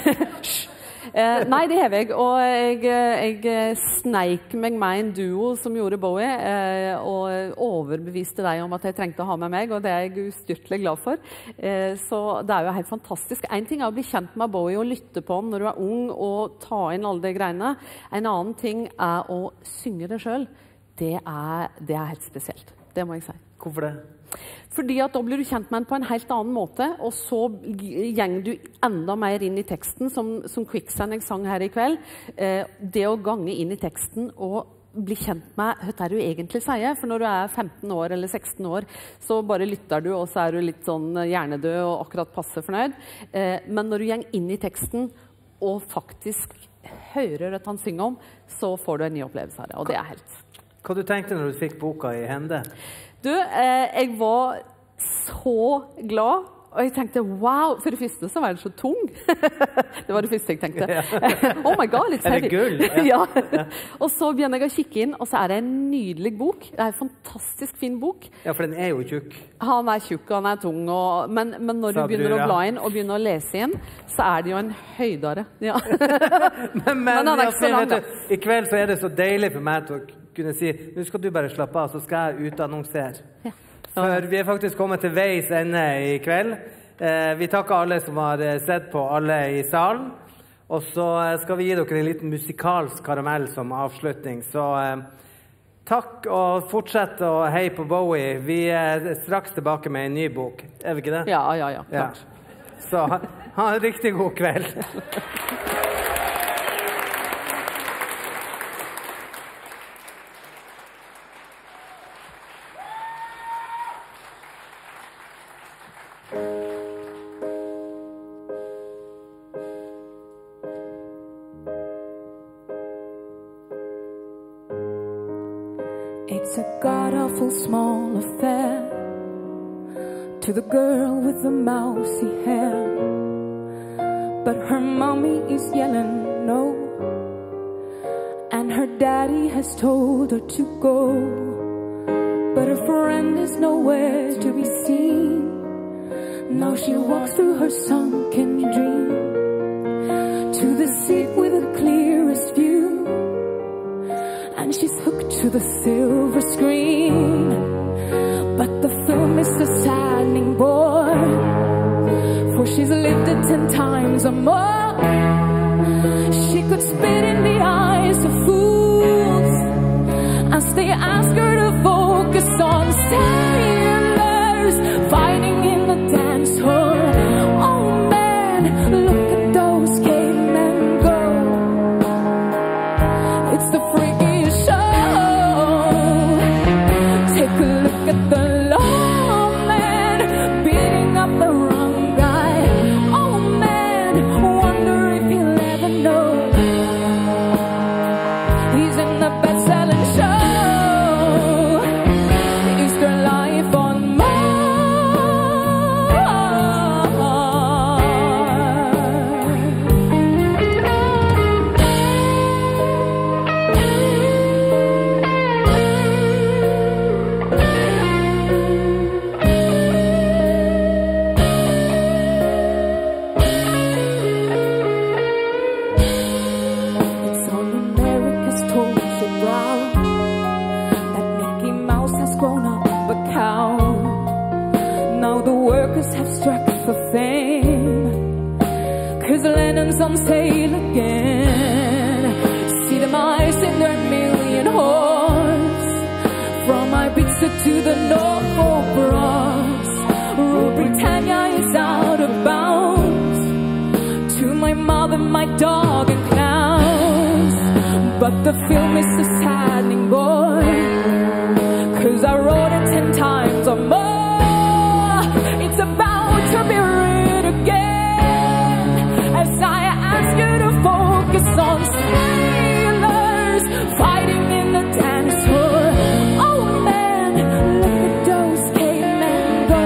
O: nei, det har jeg, og jeg sneik meg med en duo som gjorde Bowie, og overbeviste deg om at jeg trengte å ha med meg, og det er jeg ustyrtelig glad for. Så det er jo helt fantastisk. En ting er å bli kjent med Bowie og lytte på han når du er ung, og ta inn alle de greiene. En annen ting er å synge det selv. Det er helt spesielt, det må jeg si.
A: Hvorfor det?
O: Fordi at da blir du kjent med den på en helt annen måte, og så går du enda mer inn i teksten, som Quicksand jeg sang her i kveld. Det å gange inn i teksten og bli kjent med hva er det du egentlig sier, for når du er 15 år eller 16 år, så bare lytter du, og så er du litt sånn hjernedød og akkurat passe fornøyd. Men når du går inn i teksten og faktisk hører hva han synger om, så får du en ny opplevelse av det, og det er helt...
A: Hva du tenkte når du fikk boka i hende?
O: Du, jeg var så glad, og jeg tenkte, wow, for det første så var den så tung. Det var det første jeg tenkte. Oh my god, litt heavy.
A: Er det gull?
O: Ja. Og så begynner jeg å kikke inn, og så er det en nydelig bok. Det er en fantastisk fin bok.
A: Ja, for den er jo tjukk.
O: Han er tjukk, og han er tung, men når du begynner å bla inn og begynner å lese inn, så er det jo en høydare. Ja.
A: Men i kveld så er det så deilig for meg til å kunne si, nå skal du bare slappe av, så skal jeg utannonsere.
O: Ja.
A: For vi er faktisk kommet til veis ende i kveld. Vi takker alle som har sett på, alle i salen. Og så skal vi gi dere en liten musikalsk karamell som avslutning. Så takk, og fortsett å heie på Bowie. Vi er straks tilbake med en ny bok. Er vi ikke det?
O: Ja. Takk.
A: Så ha en riktig god kveld.
H: It's a god-awful small affair to the girl with the mousy hair, but her mommy is yelling no, and her daddy has told her to go, but her friend is nowhere to be seen. Now she walks through her sunken dream to the seat with the clearest view, and she's hooked to the silver screen. But the film is a saddening bore, for she's lived it 10 times or more. She could spit in the eyes of fools as they ask her to focus on sailors fighting in the dance hall. Oh man, look at those cavemen go. It's the freakiest show. Take a look at the lawman beating up the wrong guy. Oh man, wonder if he'll ever know he's in the best-selling show. Is there life on It's on America's tortured brow that Mickey Mouse has grown up a cow. Now the workers have struck for fame, 'cause Lennon's on sale again. See them eyes in their million hordes, from Ibiza to the Norfolk Bronx. Rule Britannia is out of bounds to my mother, my dog and clowns. But the film is a saddening bore, 'cause I wrote it 10 times or more. It's about to be read again as I ask you to focus on sailors fighting in the dance hall. Oh man, look at those cavemen go.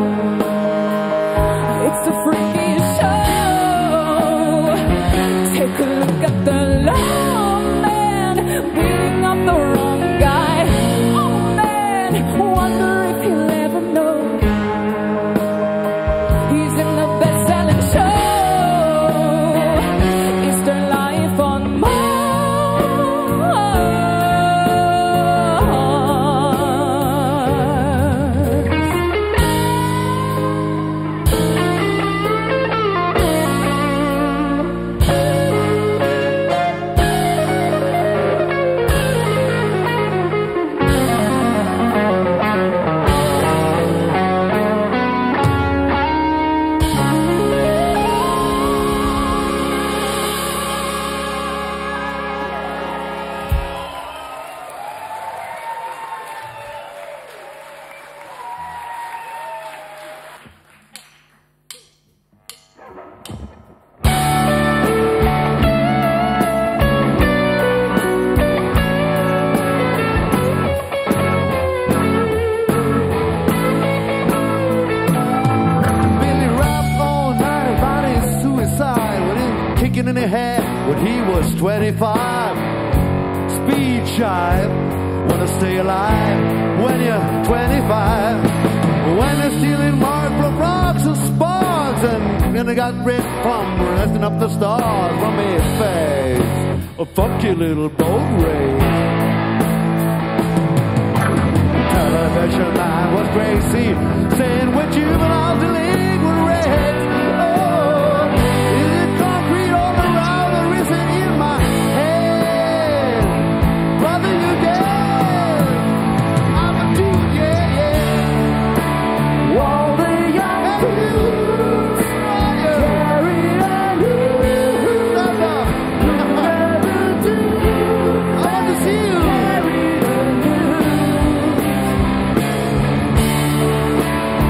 H: It's a freakiest show. Take a look at the lawman beating up the wrong guy. Oh man, wonder if he'll ever know he's in the best-selling show. Is there life on
D: Billy rapped all night about his suicide when he kicking in the head when he was 25. Speed jive, wanna stay alive when you're 25. When they're stealing Mars from rocks and sparks, and they got rid from resting up the stars from his face. Oh, fuck you, little boat race. Television man was crazy, saying we're juvenile delinquent race. Oh, is it concrete all around or is it in my head? Brother, you dead. I'm a dude, yeah, yeah. All the young dudes carry a news. You never do. I want to see you. Carry the news.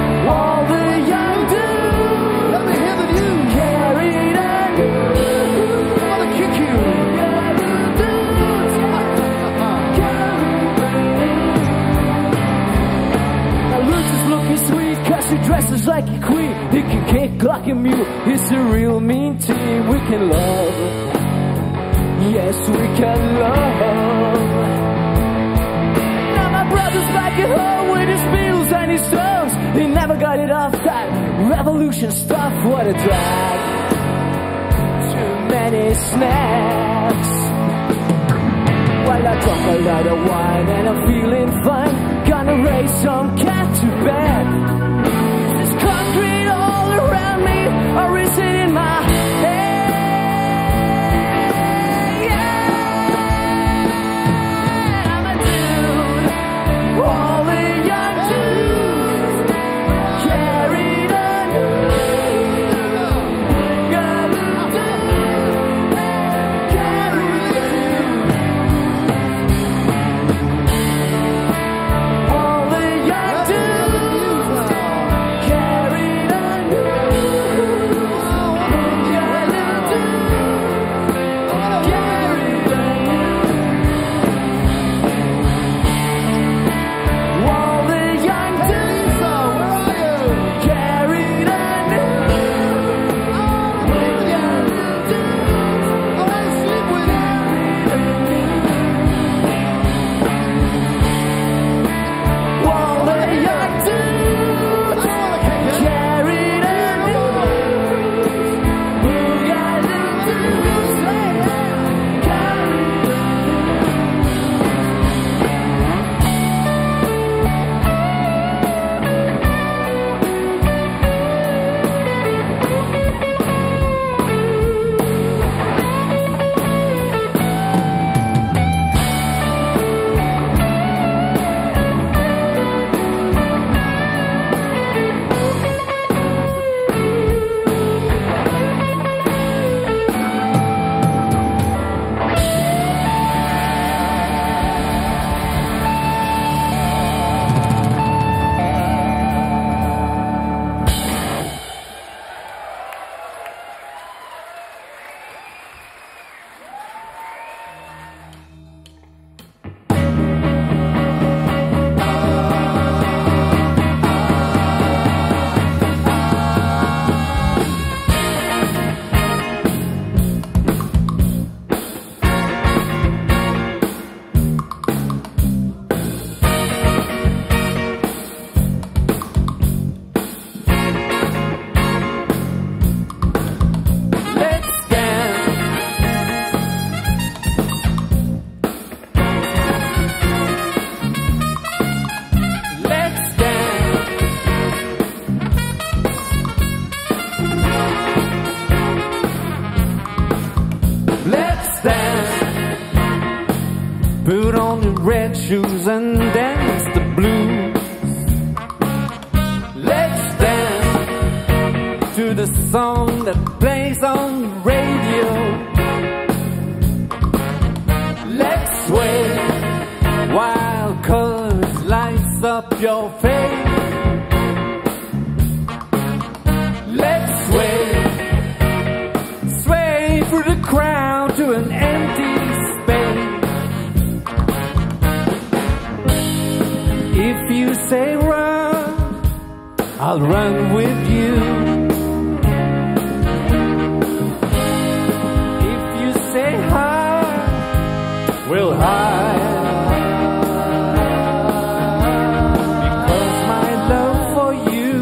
F: She dresses like a queen, he can kick like a mule. He's a real mean team, we can love. Yes, we can love. Now my brother's back at home with his Beatles and his songs. He never got it off that revolution stuff, what a drag. Too many snacks. While I drunk a lot of wine and I'm feeling fine, gonna raise some cat to bed. Is this concrete all around me, or is it in my head? Yeah, I'm a dude, all the young dudes carried a
I: Put on the red shoes and dance the blues. Let's dance to the song that plays on the radio. Let's sway while colors lights up your face. Let's sway through the crowd to an empty space. If you say run, I'll run with you. If you say hide, we'll hide. Because my love for you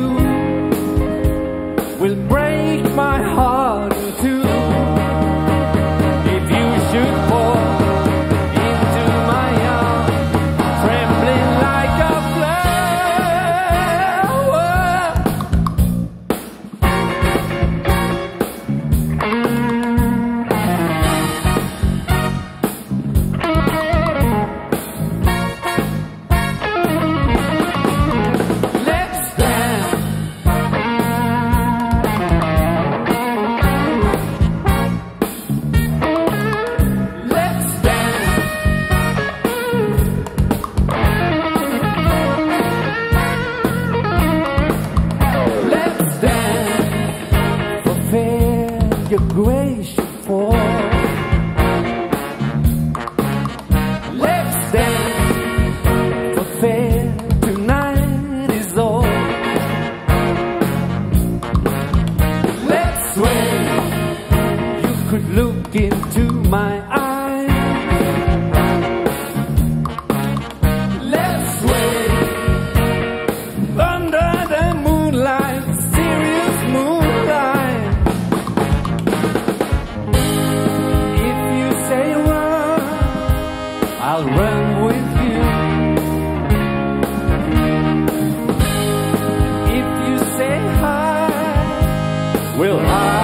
I: will break my heart in two. If you should fall into my arms, trembling like a your grace should fall. Let's dance for fair, tonight is all.
D: We'll hide